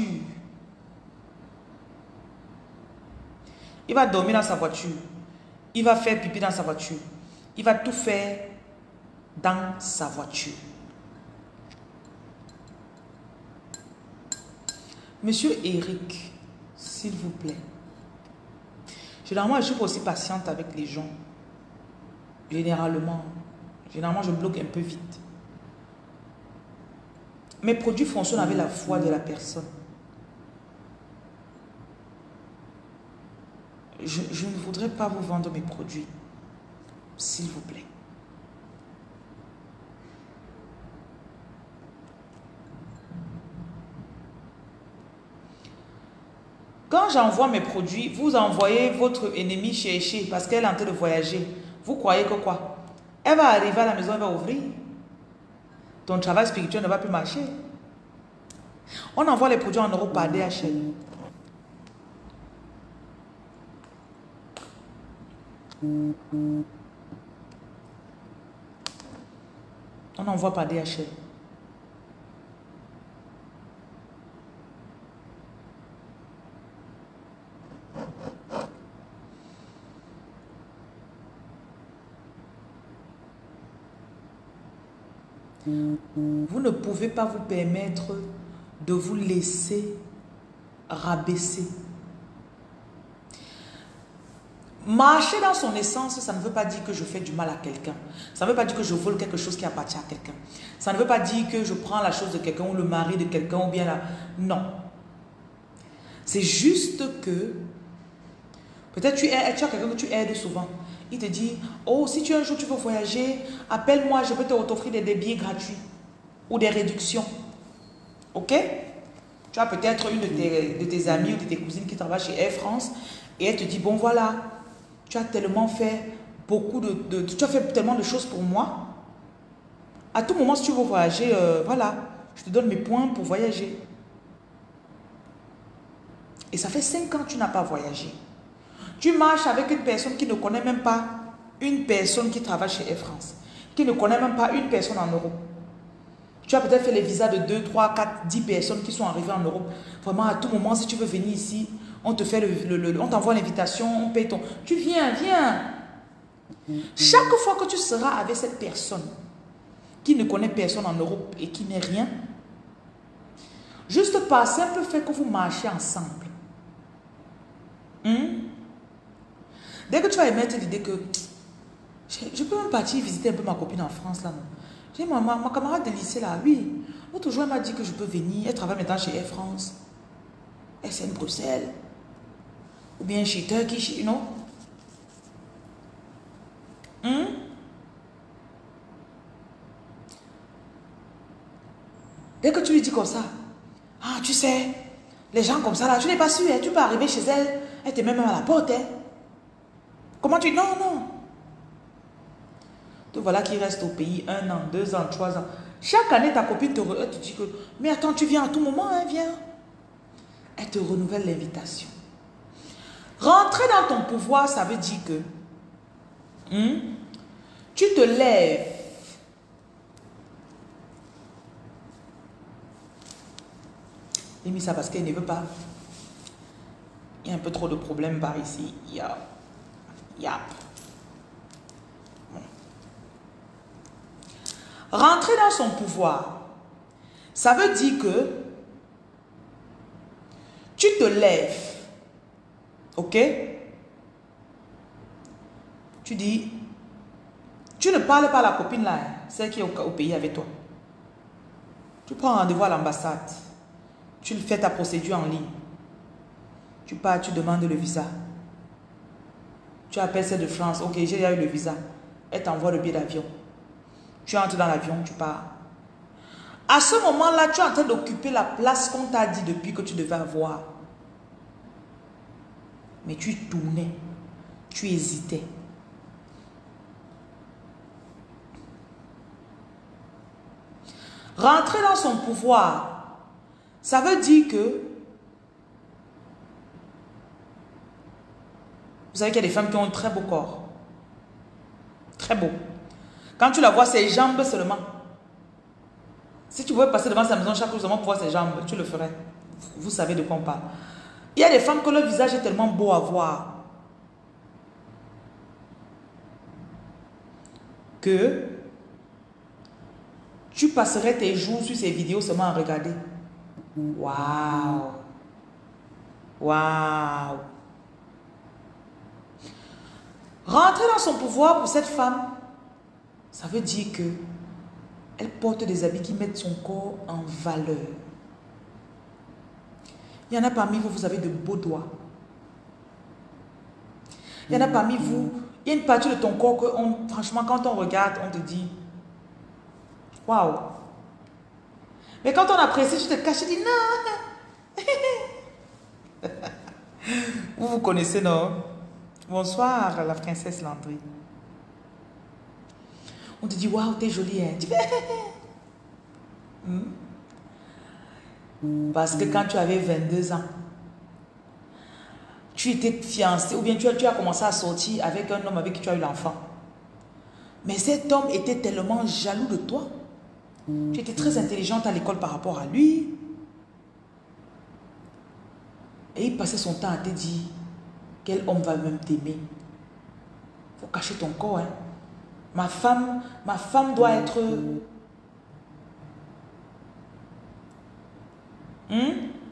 il va dormir dans sa voiture. Il va faire pipi dans sa voiture. Il va tout faire dans sa voiture. Monsieur Eric, s'il vous plaît. Généralement, je suis aussi patiente avec les gens. Généralement. Généralement, je bloque un peu vite. Mes produits fonctionnent avec la foi de la personne. Je, je ne voudrais pas vous vendre mes produits. S'il vous plaît. Quand j'envoie mes produits, vous envoyez votre ennemi chercher parce qu'elle est en train de voyager. Vous croyez que quoi? Elle va arriver à la maison, elle va ouvrir. Ton travail spirituel ne va plus marcher. On envoie les produits en Europe par D H L. On envoie par D H L. Vous ne pouvez pas vous permettre de vous laisser rabaisser. Marcher dans son essence, ça ne veut pas dire que je fais du mal à quelqu'un. Ça ne veut pas dire que je vole quelque chose qui appartient à quelqu'un. Ça ne veut pas dire que je prends la chose de quelqu'un ou le mari de quelqu'un ou bien la... Non. C'est juste que peut-être tu, tu as quelqu'un que tu aides souvent. Il te dit, oh, si tu un jour tu veux voyager, appelle-moi, je peux t'offrir des, des billets gratuits ou des réductions. Ok? Tu as peut-être une de tes, de tes amies ou de tes cousines qui travaille chez Air France et elle te dit, bon voilà, tu as tellement fait beaucoup de, de... Tu as fait tellement de choses pour moi. À tout moment, si tu veux voyager, euh, voilà, je te donne mes points pour voyager. Et ça fait cinq ans que tu n'as pas voyagé. Tu marches avec une personne qui ne connaît même pas une personne qui travaille chez Air France, qui ne connaît même pas une personne en Europe. Tu as peut-être fait les visas de deux, trois, quatre, dix personnes qui sont arrivées en Europe. Vraiment, à tout moment, si tu veux venir ici, on te fait le, le, le on t'envoie l'invitation, on paye ton... Tu viens, viens. Chaque fois que tu seras avec cette personne qui ne connaît personne en Europe et qui n'est rien, juste par simple fait que vous marchez ensemble. Hmm? Dès que tu vas émettre l'idée que je, je peux même partir visiter un peu ma copine en France là, non? J'ai ma, ma, ma camarade de lycée là, oui. L'autre jour, elle m'a dit que je peux venir. Elle travaille maintenant chez Air France. S N Bruxelles. Ou bien chez Turkish, you know. Hmm? Dès que tu lui dis comme ça, ah, tu sais, les gens comme ça là, tu n'es pas sûr, hein, tu peux arriver chez elle, elle te met même à la porte. Hein. Comment tu... Non, non. Te voilà qui reste au pays un an, deux ans, trois ans. Chaque année, ta copine te, elle te dit que, mais attends, tu viens à tout moment, hein, viens. Elle te renouvelle l'invitation. Rentrer dans ton pouvoir, ça veut dire que hmm, tu te lèves. J'ai mis ça parce qu'elle ne veut pas. Il y a un peu trop de problèmes par ici. Il y a... Yap. Bon. Rentrer dans son pouvoir, ça veut dire que tu te lèves, ok? Tu dis, tu ne parles pas à la copine là, celle qui est au, au pays avec toi. Tu prends rendez-vous à l'ambassade, tu fais ta procédure en ligne, tu pars, tu demandes le visa. Tu appelles celle de France, ok, j'ai déjà eu le visa. Elle t'envoie le billet d'avion. Tu entres dans l'avion, tu pars. À ce moment-là, tu es en train d'occuper la place qu'on t'a dit depuis que tu devais avoir. Mais tu tournais, tu hésitais. Rentrer dans son pouvoir, ça veut dire que vous savez qu'il y a des femmes qui ont un très beau corps. Très beau. Quand tu la vois, ses jambes seulement. Si tu pouvais passer devant sa maison chaque jour seulement pour voir ses jambes, tu le ferais. Vous savez de quoi on parle. Il y a des femmes que leur visage est tellement beau à voir que tu passerais tes jours sur ces vidéos seulement à regarder. Waouh! Waouh! Rentrer dans son pouvoir pour cette femme, ça veut dire que elle porte des habits qui mettent son corps en valeur. Il y en a parmi vous, vous avez de beaux doigts. Il y en a parmi vous, il y a une partie de ton corps que, on, franchement, quand on regarde, on te dit, waouh. Mais quand on apprécie, tu te caches, tu dis non. Vous vous connaissez, non? Bonsoir, la princesse Landry. On te dit, waouh, t'es jolie, hein? Tu fais, hmm? Parce que quand tu avais vingt-deux ans, tu étais fiancé, ou bien tu as, tu as commencé à sortir avec un homme avec qui tu as eu l'enfant. Mais cet homme était tellement jaloux de toi. Tu étais très intelligente à l'école par rapport à lui. Et il passait son temps à te dire, quel homme va même t'aimer? Il faut cacher ton corps, hein. Ma femme, ma femme doit être... Hmm?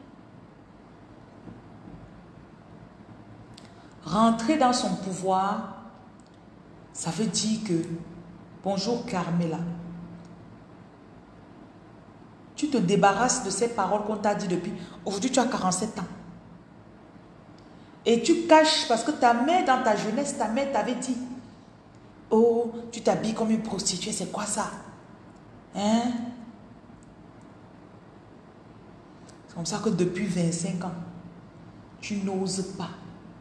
Rentrer dans son pouvoir, ça veut dire que... Bonjour Carmela. Tu te débarrasses de ces paroles qu'on t'a dit depuis... Aujourd'hui, tu as quarante-sept ans. Et tu caches parce que ta mère, dans ta jeunesse, ta mère t'avait dit, oh, tu t'habilles comme une prostituée, c'est quoi ça? Hein? C'est comme ça que depuis vingt-cinq ans, tu n'oses pas.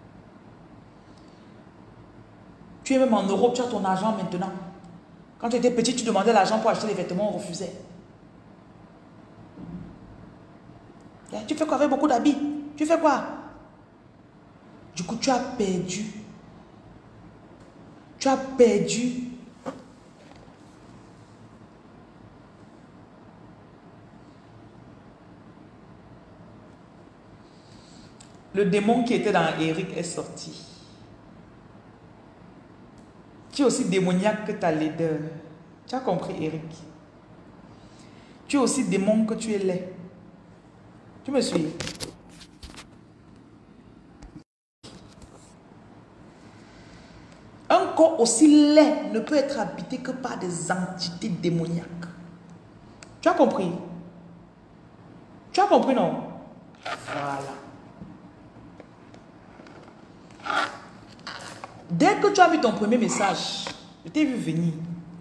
Tu es même en Europe, tu as ton argent maintenant. Quand tu étais petit, tu demandais l'argent pour acheter les vêtements, on refusait. Tu fais quoi avec beaucoup d'habits? Tu fais quoi? Du coup, tu as perdu. Tu as perdu. Le démon qui était dans Eric est sorti. Tu es aussi démoniaque que ta laideur. Tu as compris, Eric? Tu es aussi démon que tu es laid. Tu me suis? Un corps aussi laid ne peut être habité que par des entités démoniaques. Tu as compris? Tu as compris, non? Voilà. Dès que tu as vu ton premier message, je t'ai vu venir.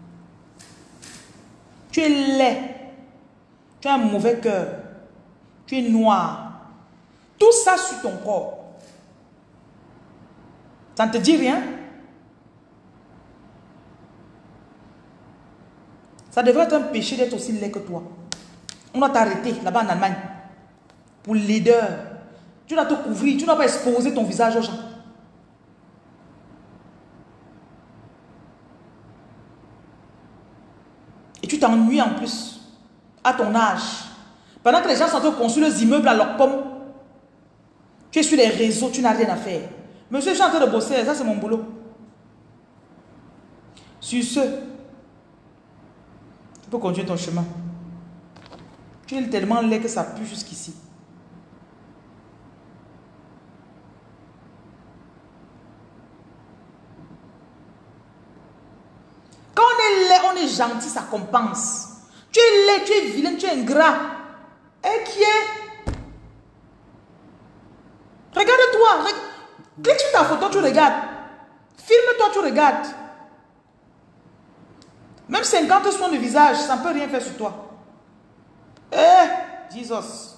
Tu es laid. Tu as un mauvais cœur. Tu es noir. Tout ça sur ton corps. Ça ne te dit rien? Ça devrait être un péché d'être aussi laid que toi. On doit t'arrêter là-bas en Allemagne. Pour leader. Tu dois te couvrir. Tu ne dois pas exposer ton visage aux gens. Et tu t'ennuies en plus. À ton âge. Pendant que les gens sont en train de construire les immeubles à leur pomme. Tu es sur les réseaux. Tu n'as rien à faire. Monsieur, je suis en train de bosser. Ça, c'est mon boulot. Sur ce, tu peux continuer ton chemin. Tu es tellement laid que ça pue jusqu'ici. Quand on est laid, on est gentil, ça compense. Tu es laid, tu es vilain, tu es ingrat. Et qui est? Regarde-toi. Reg... Clique sur ta photo, tu regardes. Filme-toi, tu regardes. Même cinquante soins de visage, ça ne peut rien faire sur toi. Eh, Jesus.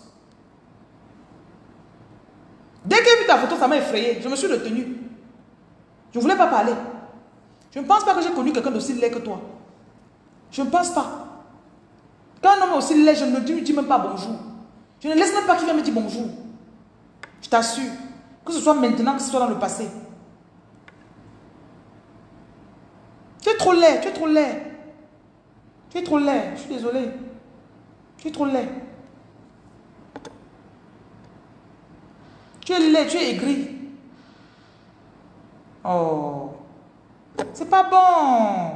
Dès que j'ai vu ta photo, ça m'a effrayé. Je me suis retenue. Je ne voulais pas parler. Je ne pense pas que j'ai connu quelqu'un d'aussi laid que toi. Je ne pense pas. Quand un homme est aussi laid, je ne lui dis même pas bonjour. Je ne laisse même pas qu'il vienne me dire bonjour. Je t'assure. Que ce soit maintenant, que ce soit dans le passé. Tu es trop laid, tu es trop laid. Tu es trop laid, je suis désolée. Tu es trop laid. Tu es laid, tu es aigri. Oh. C'est pas bon.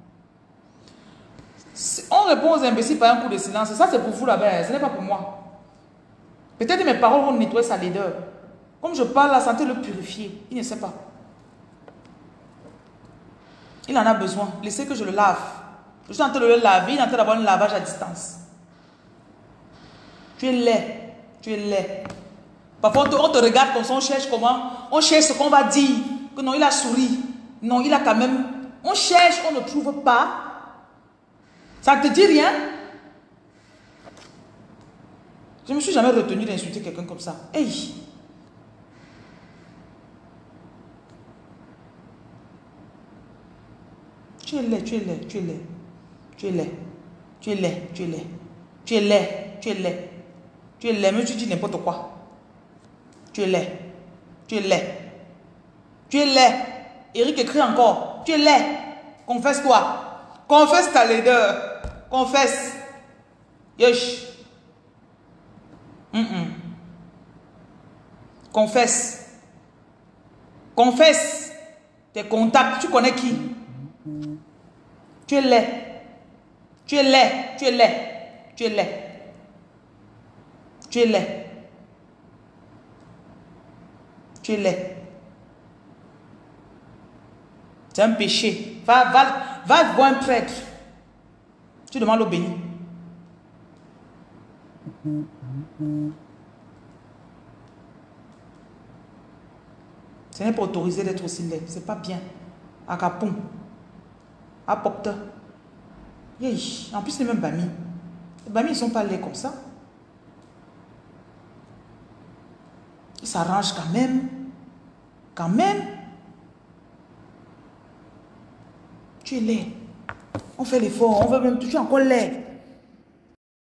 On répond aux imbéciles par un coup de silence. Ça, c'est pour vous là-bas. Ce n'est pas pour moi. Peut-être mes paroles vont nettoyer sa laideur. Comme je parle, la santé le purifier. Il ne sait pas. Il en a besoin. Laissez que je le lave. Je suis en train de le laver. Il est en train d'avoir un lavage à distance. Tu es laid. Tu es laid. Parfois, on te, on te regarde comme ça. On cherche comment. On cherche ce qu'on va dire. Que non, il a souri. Non, il a quand même... On cherche, on ne trouve pas. Ça ne te dit rien? Je ne me suis jamais retenu d'insulter quelqu'un comme ça. Hey! Tu es laid, tu es laid, tu es laid. Tu es laid. Tu es laid, tu es laid. Tu es laid, tu es laid. Tu es laid, mais tu dis n'importe quoi. Tu es laid. Tu es laid. Tu es laid. Eric écrit encore. Tu es laid. Confesse-toi. Confesse ta laideur. Confesse. Yesh. Mm -mm. Confesse. Confesse. Tes contacts. Tu connais qui? Tu es laid. Tu es laid. Tu es laid. Tu es laid. Tu es laid. Tu es laid. C'est un péché. Va, va, va voir un prêtre. Tu demandes au béni. Ce n'est pas autorisé d'être aussi laid. C'est pas bien. À Capon. À Popta. Yeah. En plus, c'est même Bami. Les Bami, ils ne sont pas laids comme ça. Ils s'arrangent quand même. Quand même. Tu es laid. On fait l'effort. On veut même. Tu es encore laid.